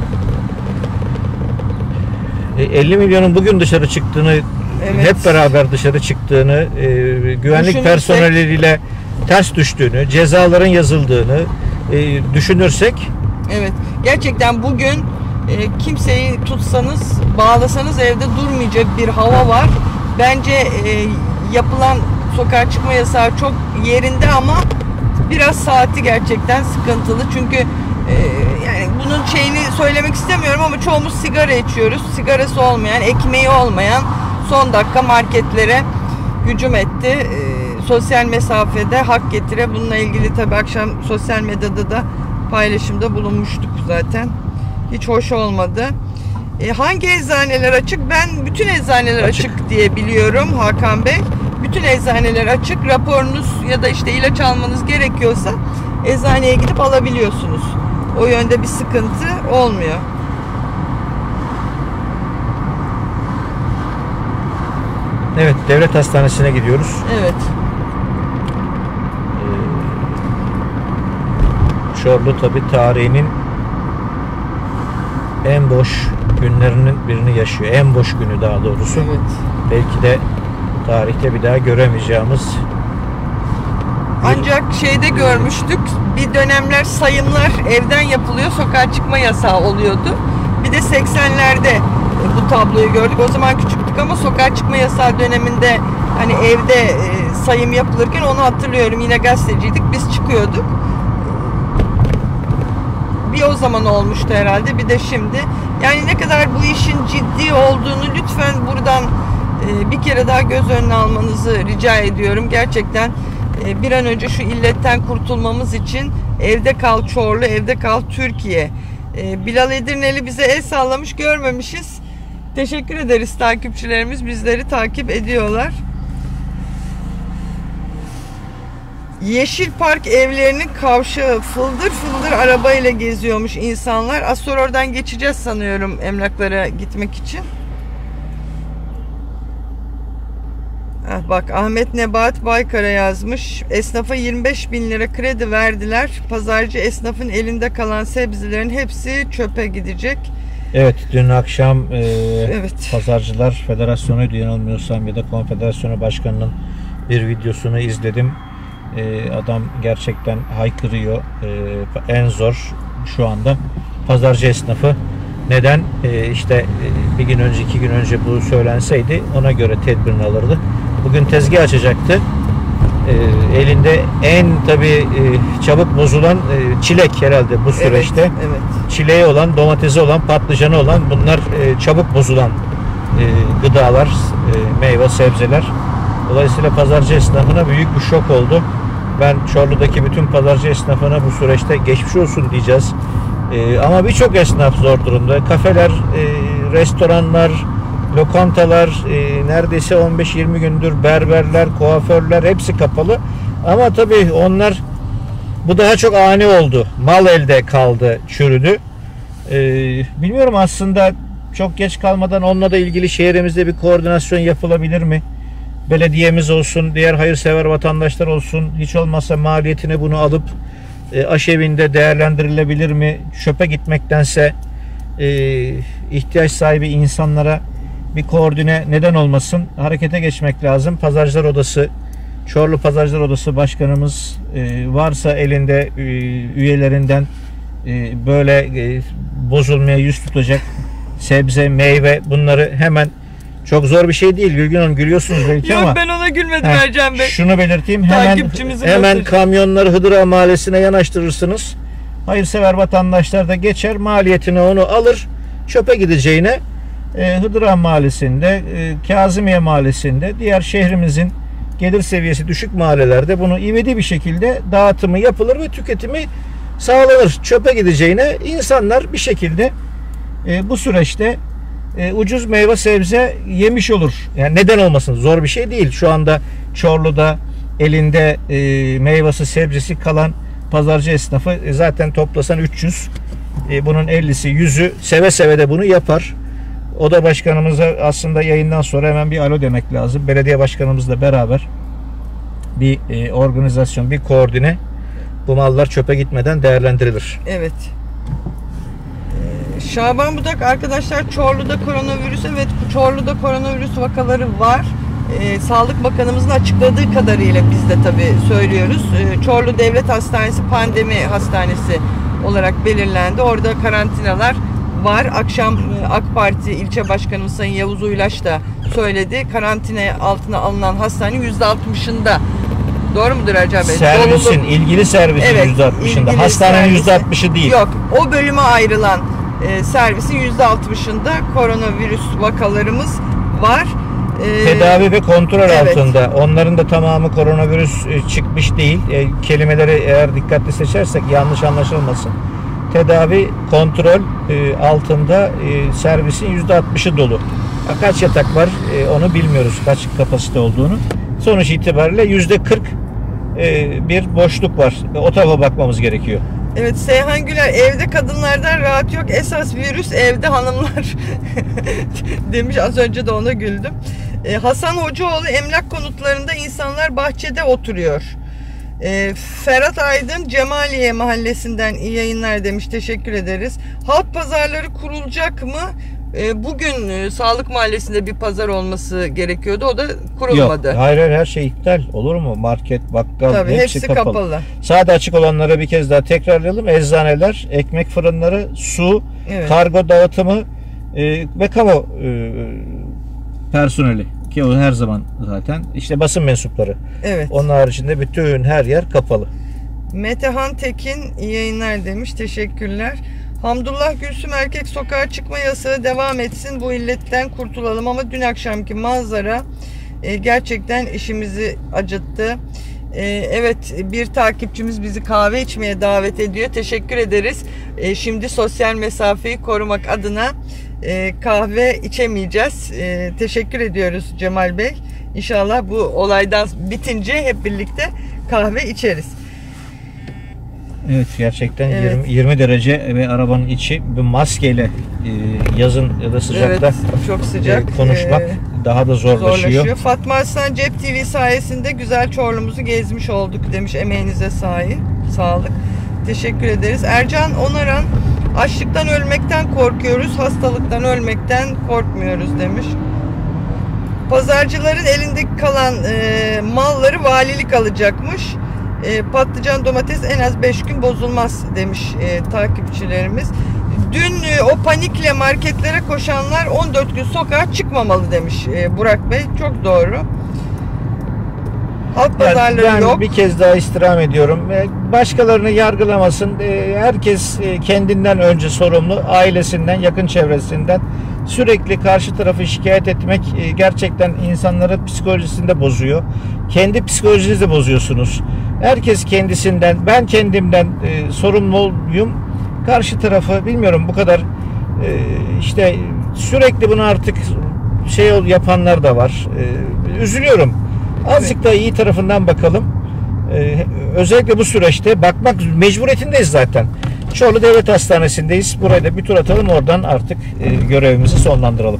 50 milyonun bugün dışarı çıktığını, Evet. hep beraber dışarı çıktığını, güvenlik Düşünürsek- personeliyle ters düştüğünü, cezaların yazıldığını düşünürsek Evet. Gerçekten bugün kimseyi tutsanız, bağlasanız evde durmayacak bir hava var. Bence yapılan sokağa çıkma yasağı çok yerinde ama biraz saati gerçekten sıkıntılı. Çünkü yani bunun şeyini söylemek istemiyorum ama çoğumuz sigara içiyoruz. Sigarası olmayan, ekmeği olmayan son dakika marketlere hücum etti. Sosyal mesafede hak getire. Bununla ilgili tabii akşam sosyal medyada da paylaşımda bulunmuştuk zaten. Hiç hoş olmadı. Hangi eczaneler açık? Ben bütün eczaneler açık diye biliyorum Hakan Bey. Bütün eczaneler açık. Raporunuz ya da işte ilaç almanız gerekiyorsa eczaneye gidip alabiliyorsunuz. O yönde bir sıkıntı olmuyor. evet, devlet hastanesine gidiyoruz. Evet. Çorlu tabii tarihinin en boş günlerinin birini yaşıyor. En boş günü daha doğrusu. Evet. Belki de tarihte bir daha göremeyeceğimiz Ancak şeyde görmüştük, bir dönemler sayımlar evden yapılıyor, sokağa çıkma yasağı oluyordu. Bir de 80'lerde bu tabloyu gördük. O zaman küçüktük ama sokağa çıkma yasağı döneminde hani evde sayım yapılırken onu hatırlıyorum. Yine gazeteciydik, biz çıkıyorduk. Bir o zaman olmuştu herhalde, bir de şimdi. Yani ne kadar bu işin ciddi olduğunu lütfen buradan bir kere daha göz önüne almanızı rica ediyorum. Gerçekten bir an önce şu illetten kurtulmamız için evde kal Çorlu, evde kal Türkiye. Bilal Edirneli bize el sallamış, görmemişiz. Teşekkür ederiz, takipçilerimiz bizleri takip ediyorlar. Yeşil Park evlerinin kavşağı, fıldır fıldır arabayla geziyormuş insanlar. Az sonra oradan geçeceğiz sanıyorum emlaklara gitmek için. Bak, Ahmet Nebahat Baykara yazmış. Esnafa 25.000 lira kredi verdiler. Pazarcı esnafın elinde kalan sebzelerin hepsi çöpe gidecek. Evet, dün akşam Evet. Pazarcılar Federasyonu yanılmıyorsam ya da Konfederasyonu Başkanı'nın bir videosunu izledim. Adam gerçekten haykırıyor. En zor şu anda pazarcı esnafı. Neden? İşte bir gün önce, 2 gün önce bu söylenseydi ona göre tedbirini alırdı. Bugün tezgah açacaktı. Elinde en tabii çabuk bozulan çilek herhalde bu süreçte. Evet, evet. Çileği olan, domatesi olan, patlıcanı olan, bunlar çabuk bozulan gıdalar, meyve, sebzeler. Dolayısıyla pazarcı esnafına büyük bir şok oldu. Ben Çorlu'daki bütün pazarcı esnafına bu süreçte geçmiş olsun diyeceğiz. Ama birçok esnaf zor durumda. Kafeler, restoranlar, lokantalar, neredeyse 15-20 gündür berberler, kuaförler hepsi kapalı. Ama tabii onlar, bu daha çok ani oldu. Mal elde kaldı, çürüdü. Bilmiyorum, aslında çok geç kalmadan onunla da ilgili şehrimizde bir koordinasyon yapılabilir mi? Belediyemiz olsun, diğer hayırsever vatandaşlar olsun, hiç olmazsa maliyetini bunu alıp aşevinde değerlendirilebilir mi? Çöpe gitmektense ihtiyaç sahibi insanlara bir koordine, neden olmasın, harekete geçmek lazım. Pazarcılar Odası, Çorlu Pazarcılar Odası Başkanımız varsa elinde üyelerinden böyle bozulmaya yüz tutacak sebze, meyve, bunları hemen, çok zor bir şey değil Gülgün Hanım, gülüyorsunuz belki. Yok, ama ben ona gülmedim Ercan Bey. şunu belirteyim, Takipçimizin hemen mesajı. kamyonları Hıdıra Mahallesi'ne yanaştırırsınız. Hayırsever vatandaşlar da geçer, maliyetini onu alır, çöpe gideceğine Hıdıra Mahallesi'nde, Kazımiye Mahallesi'nde, diğer şehrimizin gelir seviyesi düşük mahallelerde bunu ivedi bir şekilde dağıtımı yapılır ve tüketimi sağlanır. Çöpe gideceğine insanlar bir şekilde bu süreçte ucuz meyve sebze yemiş olur. Yani neden olmasın? Zor bir şey değil. Şu anda Çorlu'da elinde meyvesi sebzesi kalan pazarcı esnafı zaten toplasan 300. Bunun 50'si 100'ü seve seve de bunu yapar. Oda başkanımıza aslında yayından sonra hemen bir alo demek lazım. Belediye başkanımızla beraber bir organizasyon, bir koordine, bu mallar çöpe gitmeden değerlendirilir. Evet. Şaban Budak arkadaşlar, Çorlu'da koronavirüs, evet, Çorlu'da koronavirüs vakaları var. Sağlık Bakanımızın açıkladığı kadarıyla biz de tabii söylüyoruz. Çorlu Devlet Hastanesi pandemi hastanesi olarak belirlendi. Orada karantinalar var. Akşam AK Parti ilçe başkanımız Sayın Yavuz Uylaş da söyledi. Karantina altına alınan hastanenin %60'ında. Doğru mudur Ercan Bey? Servisin, Doluluk. ilgili servisin Evet, %60'ında. ilgili Hastanenin servisi. %60'ı değil. Yok, o bölüme ayrılan servisin %60'ında koronavirüs vakalarımız var. Tedavi ve kontrol evet. altında. Onların da tamamı koronavirüs çıkmış değil. Kelimeleri eğer dikkatli seçersek yanlış anlaşılmasın. Tedavi, kontrol altında servisin %60'ı dolu. Kaç yatak var onu bilmiyoruz, kaç kapasite olduğunu. Sonuç itibariyle %40 bir boşluk var. O tarafa bakmamız gerekiyor. Evet, Seyhan Güler, evde kadınlardan rahat yok, esas virüs evde hanımlar demiş, az önce de ona güldüm. Hasan Hocaoğlu, emlak konutlarında insanlar bahçede oturuyor. Ferhat Aydın, Cemaliye Mahallesi'nden iyi yayınlar demiş, teşekkür ederiz. Halk pazarları kurulacak mı? Bugün Sağlık Mahallesi'nde bir pazar olması gerekiyordu. O da kurulmadı. Yok, hayır her şey iptal. Olur mu? Market, bakkal Tabii, hepsi kapalı. Sade açık olanları bir kez daha tekrarlayalım. Eczaneler, ekmek fırınları, su, Evet. kargo dağıtımı ve kamu personeli. Ki o her zaman zaten. İşte basın mensupları. Evet. Onun haricinde bütün her yer kapalı. Metehan Tekin iyi yayınlar demiş. Teşekkürler. Hamdullah Gülsüm erkek sokağa çıkma yasağı devam etsin. Bu illetten kurtulalım ama dün akşamki manzara gerçekten işimizi acıttı. Evet, bir takipçimiz bizi kahve içmeye davet ediyor. Teşekkür ederiz. Şimdi sosyal mesafeyi korumak adına kahve içemeyeceğiz. Teşekkür ediyoruz Cemal Bey. İnşallah bu olaydan bitince hep birlikte kahve içeriz. Evet, gerçekten Evet. 20 derece ve arabanın içi bir maskeyle yazın ya da sıcakta Evet, çok sıcak. konuşmak daha da zorlaşıyor. Fatma Aslan Cep TV sayesinde güzel Çorlu'muzu gezmiş olduk demiş. Emeğinize sağlık. Teşekkür ederiz. Ercan Onaran açlıktan ölmekten korkuyoruz, hastalıktan ölmekten korkmuyoruz demiş. Pazarcıların elinde kalan malları valilik alacakmış. Patlıcan, domates en az 5 gün bozulmaz demiş takipçilerimiz. Dün o panikle marketlere koşanlar 14 gün sokağa çıkmamalı demiş Burak Bey. Çok doğru. Halk pazarları Ben yok. bir kez daha istirham ediyorum. Başkalarını yargılamasın. Herkes kendinden önce sorumlu. Ailesinden, yakın çevresinden. Sürekli karşı tarafı şikayet etmek gerçekten insanların psikolojisini de bozuyor. Kendi psikolojinizi de bozuyorsunuz. Herkes kendisinden, ben kendimden sorumluyum. Karşı tarafı bilmiyorum, bu kadar işte sürekli bunu artık yapanlar da var. Üzülüyorum. Azıcık da iyi tarafından bakalım. Özellikle bu süreçte bakmak mecburiyetindeyiz zaten. Çorlu Devlet Hastanesi'ndeyiz. Burayı da bir tur atalım, oradan artık görevimizi sonlandıralım.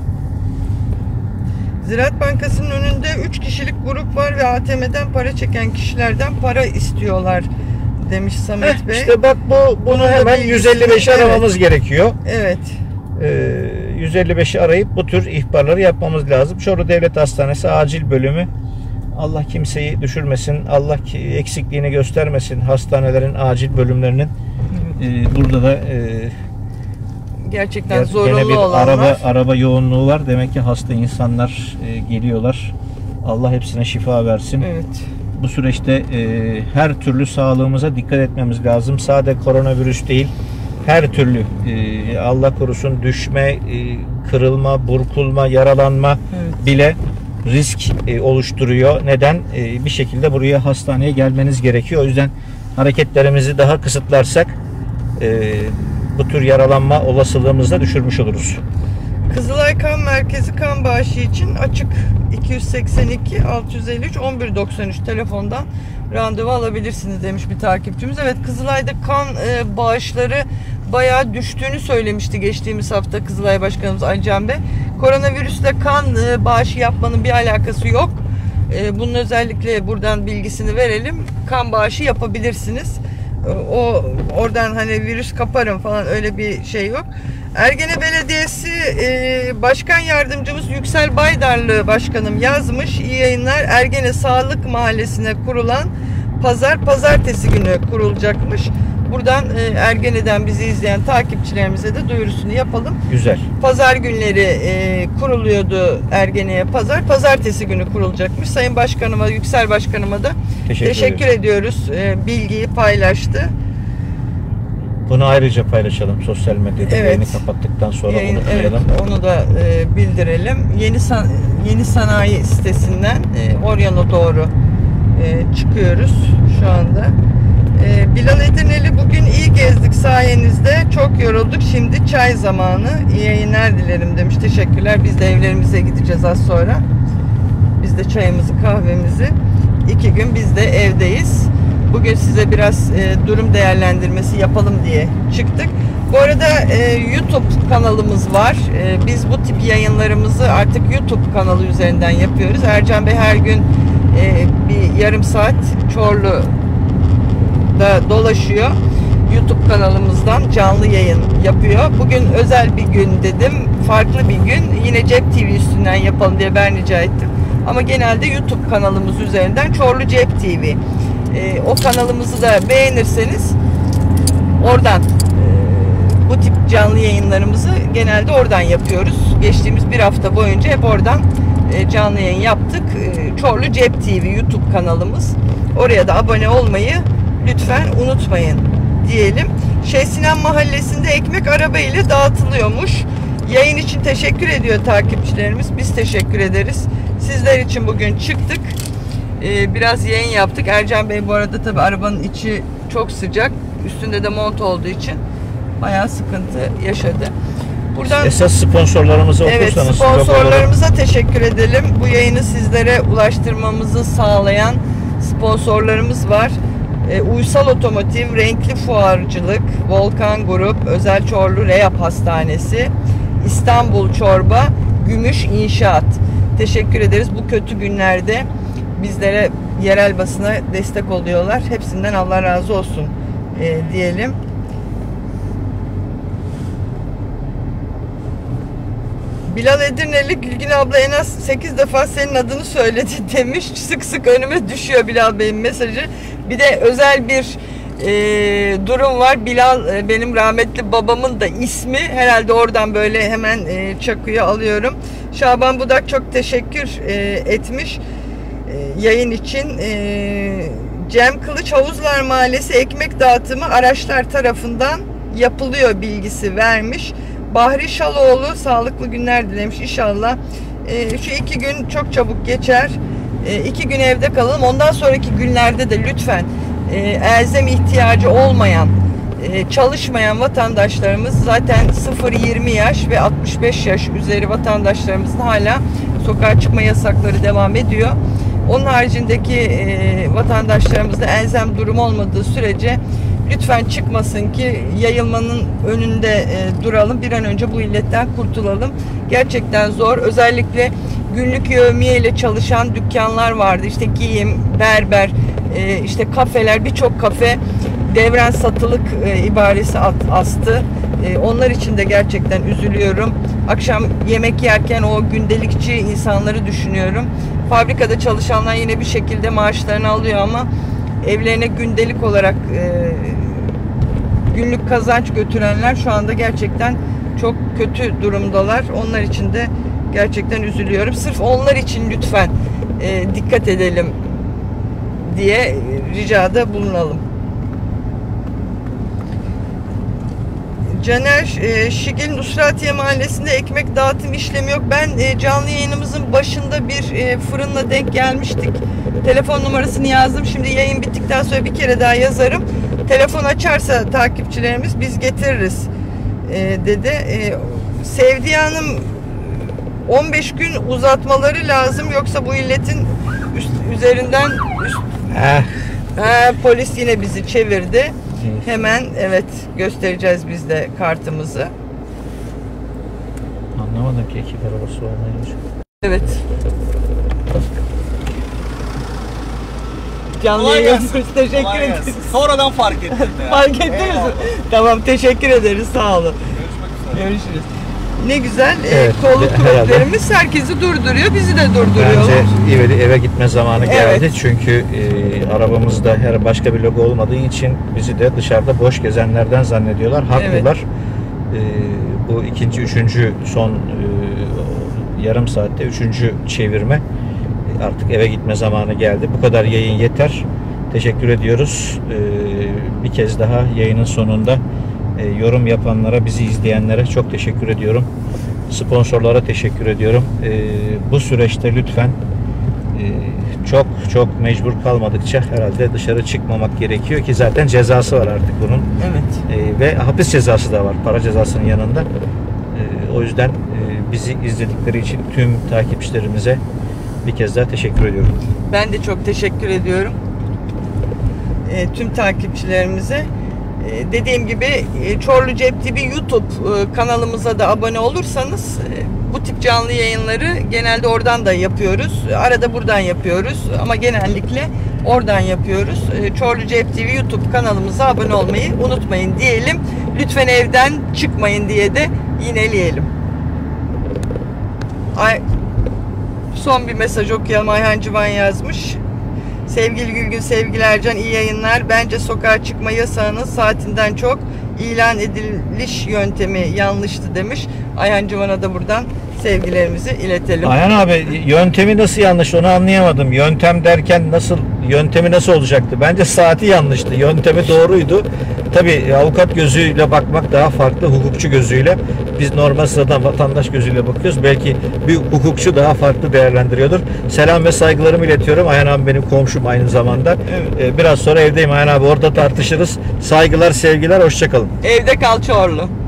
Ziraat Bankası'nın önünde 3 kişilik grup var ve ATM'den para çeken kişilerden para istiyorlar demiş Samet Bey. İşte bak bunu hemen 155'i aramamız gerekiyor. Evet. 155'i arayıp bu tür ihbarları yapmamız lazım. Çorlu Devlet Hastanesi acil bölümü. Allah kimseyi düşürmesin. Allah eksikliğini göstermesin hastanelerin acil bölümlerinin. Burada da gerçekten gene zorunlu bir olanlar. araba yoğunluğu var. Demek ki hasta insanlar geliyorlar. Allah hepsine şifa versin. Evet. Bu süreçte her türlü sağlığımıza dikkat etmemiz lazım. Sadece koronavirüs değil, her türlü Allah korusun düşme, kırılma, burkulma, yaralanma bile risk oluşturuyor. Neden? Bir şekilde buraya, hastaneye gelmeniz gerekiyor. O yüzden hareketlerimizi daha kısıtlarsak bu tür yaralanma olasılığımızı da düşürmüş oluruz. Kızılay Kan Merkezi kan bağışı için açık. 282 653 1193 telefondan randevu alabilirsiniz demiş bir takipçimiz. Evet, Kızılay'da kan bağışları bayağı düştüğünü söylemişti geçtiğimiz hafta Kızılay Başkanımız Ali Can Bey. Koronavirüsle kan bağışı yapmanın bir alakası yok. Bunun özellikle buradan bilgisini verelim. Kan bağışı yapabilirsiniz. Oradan hani virüs kaparım falan, öyle bir şey yok. Ergene Belediyesi Başkan Yardımcımız Yüksel Baydarlı Başkanım yazmış. İyi yayınlar. Ergene Sağlık Mahallesi'ne kurulan pazartesi günü kurulacakmış. Buradan Ergene'den bizi izleyen takipçilerimize de duyurusunu yapalım. Güzel. Pazar günleri kuruluyordu Ergene'ye pazar. Pazartesi günü kurulacakmış. Sayın Başkanıma, Yüksel Başkanıma da teşekkür ediyoruz. Bilgiyi paylaştı. Bunu ayrıca paylaşalım sosyal medyada. Evet. Yayını kapattıktan sonra unutmayalım. Evet, onu da bildirelim. Yeni Sanayi sitesinden Oryan'a doğru çıkıyoruz şu anda. Bilal Edirneli, bugün iyi gezdik sayenizde. Çok yorulduk. Şimdi çay zamanı. İyi yayınlar dilerim demiş. Teşekkürler. Biz de evlerimize gideceğiz az sonra. Biz de çayımızı, kahvemizi. 2 gün biz de evdeyiz. Bugün size biraz durum değerlendirmesi yapalım diye çıktık. Bu arada YouTube kanalımız var. Biz bu tip yayınlarımızı artık YouTube kanalı üzerinden yapıyoruz. Ercan Bey her gün bir yarım saat Çorlu'da dolaşıyor. YouTube kanalımızdan canlı yayın yapıyor. Bugün özel bir gün dedim. farklı bir gün yine Cep TV üstünden yapalım diye ben rica ettim. Ama genelde YouTube kanalımız üzerinden Çorlu Cep TV. O kanalımızı da beğenirseniz oradan bu tip canlı yayınlarımızı genelde oradan yapıyoruz. Geçtiğimiz bir hafta boyunca hep oradan canlı yayın yaptık. Çorlu Cep TV YouTube kanalımız. Oraya da abone olmayı lütfen unutmayın diyelim. Sinan Mahallesi'nde ekmek araba ile dağıtılıyormuş. Yayın için teşekkür ediyor takipçilerimiz. Biz teşekkür ederiz. Sizler için bugün çıktık. Biraz yayın yaptık. Ercan Bey bu arada tabi arabanın içi çok sıcak. Üstünde de mont olduğu için bayağı sıkıntı yaşadı. Buradan esas sponsorlarımızı evet, okursanız. sponsorlarımıza teşekkür edelim. Bu yayını sizlere ulaştırmamızı sağlayan sponsorlarımız var. Uysal Otomotiv, Renkli Fuarcılık, Volkan Grup, Özel Çorlu Reyap Hastanesi, İstanbul Çorba, Gümüş İnşaat. Teşekkür ederiz. Bu kötü günlerde bizlere, yerel basına destek oluyorlar. Hepsinden Allah razı olsun diyelim. Bilal Edirneli, Gülgün abla en az 8 defa senin adını söyledi demiş. Sık sık önüme düşüyor Bilal Bey'in mesajı. Bir de özel bir durum var. Bilal benim rahmetli babamın da ismi. Herhalde oradan böyle hemen çakıya alıyorum. Şaban Budak çok teşekkür etmiş yayın için. Cem Kılıç, Havuzlar Mahallesi ekmek dağıtımı araçlar tarafından yapılıyor bilgisi vermiş. Bahri Şaloğlu sağlıklı günler dilemiş. İnşallah şu 2 gün çok çabuk geçer. 2 gün evde kalalım. Ondan sonraki günlerde de lütfen elzem ihtiyacı olmayan, çalışmayan vatandaşlarımız, zaten 0-20 yaş ve 65 yaş üzeri vatandaşlarımızın hala sokağa çıkma yasakları devam ediyor. Onun haricindeki vatandaşlarımızda elzem durum olmadığı sürece lütfen çıkmasın ki yayılmanın önünde duralım. Bir an önce bu illetten kurtulalım. Gerçekten zor. Özellikle günlük yevmiye ile çalışan dükkanlar vardı. İşte giyim, berber, işte kafeler, birçok kafe devren satılık ibaresi astı. Onlar için de gerçekten üzülüyorum. Akşam yemek yerken o gündelikçi insanları düşünüyorum. Fabrikada çalışanlar yine bir şekilde maaşlarını alıyor ama evlerine gündelik olarak günlük kazanç götürenler şu anda gerçekten çok kötü durumdalar. Onlar için de gerçekten üzülüyorum. Sırf onlar için lütfen dikkat edelim diye ricada bulunalım. Caner Şigil, Nusratiye Mahallesi'nde ekmek dağıtım işlemi yok. Ben canlı yayınımızın başında bir fırınla denk gelmiştik. Telefon numarasını yazdım. Şimdi yayın bittikten sonra bir kere daha yazarım. Telefon açarsa takipçilerimiz biz getiririz dedi. Sevdiye Hanım 15 gün uzatmaları lazım, yoksa bu illetin üzerinden polis yine bizi çevirdi. Hemen evet göstereceğiz biz de kartımızı. Anlamadım ki ekip arabası olmayınca. Evet. Canlı Kolay yayın gelsin. teşekkür Kolay ederiz. gelsin. Sonradan fark ettim. Fark ettiniz mi? Tamam, teşekkür ederiz, sağ olun. Görüşmek üzere. Görüşürüz. Ne güzel. Evet, Kolluk herhalde. kuvvetlerimiz herkesi durduruyor, bizi de durduruyorlar. Bence eve gitme zamanı geldi. Evet. Çünkü arabamızda her başka bir logo olmadığı için bizi de dışarıda boş gezenlerden zannediyorlar. Haklılar. Bu ikinci, üçüncü son yarım saatte üçüncü çevirme. Artık eve gitme zamanı geldi. Bu kadar yayın yeter. Teşekkür ediyoruz. Bir kez daha yayının sonunda yorum yapanlara, bizi izleyenlere çok teşekkür ediyorum. Sponsorlara teşekkür ediyorum. Bu süreçte lütfen çok mecbur kalmadıkça herhalde dışarı çıkmamak gerekiyor ki zaten cezası var artık bunun. Evet. Ve hapis cezası da var para cezasının yanında. O yüzden bizi izledikleri için tüm takipçilerimize bir kez daha teşekkür ediyorum. Ben de çok teşekkür ediyorum. Tüm takipçilerimize. Dediğim gibi Çorlu Cep TV YouTube kanalımıza da abone olursanız bu tip canlı yayınları genelde oradan da yapıyoruz. Arada buradan yapıyoruz ama genellikle oradan yapıyoruz. Çorlu Cep TV YouTube kanalımıza abone olmayı unutmayın diyelim. Lütfen evden çıkmayın diye de yineleyelim. Son bir mesaj okuyalım. Ayhan Civan yazmış. Sevgili Gülgün, sevgili Ercan, iyi yayınlar. Bence sokağa çıkma yasağının saatinden çok ilan ediliş yöntemi yanlıştı demiş. Ayhan Civan'a da buradan sevgilerimizi iletelim. Ayhan abi, yöntemi nasıl yanlış onu anlayamadım. Yöntem derken yöntemi nasıl olacaktı? Bence saati yanlıştı. Yöntemi doğruydu. Tabii avukat gözüyle bakmak daha farklı, hukukçu gözüyle. Biz normal sıradan vatandaş gözüyle bakıyoruz. Belki bir hukukçu daha farklı değerlendiriyordur. Selam ve saygılarımı iletiyorum. Ayhan abi benim komşum aynı zamanda. Evet. Biraz sonra evdeyim Ayhan abi. Orada tartışırız. Saygılar, sevgiler, hoşça kalın. Evde kal Çorlu.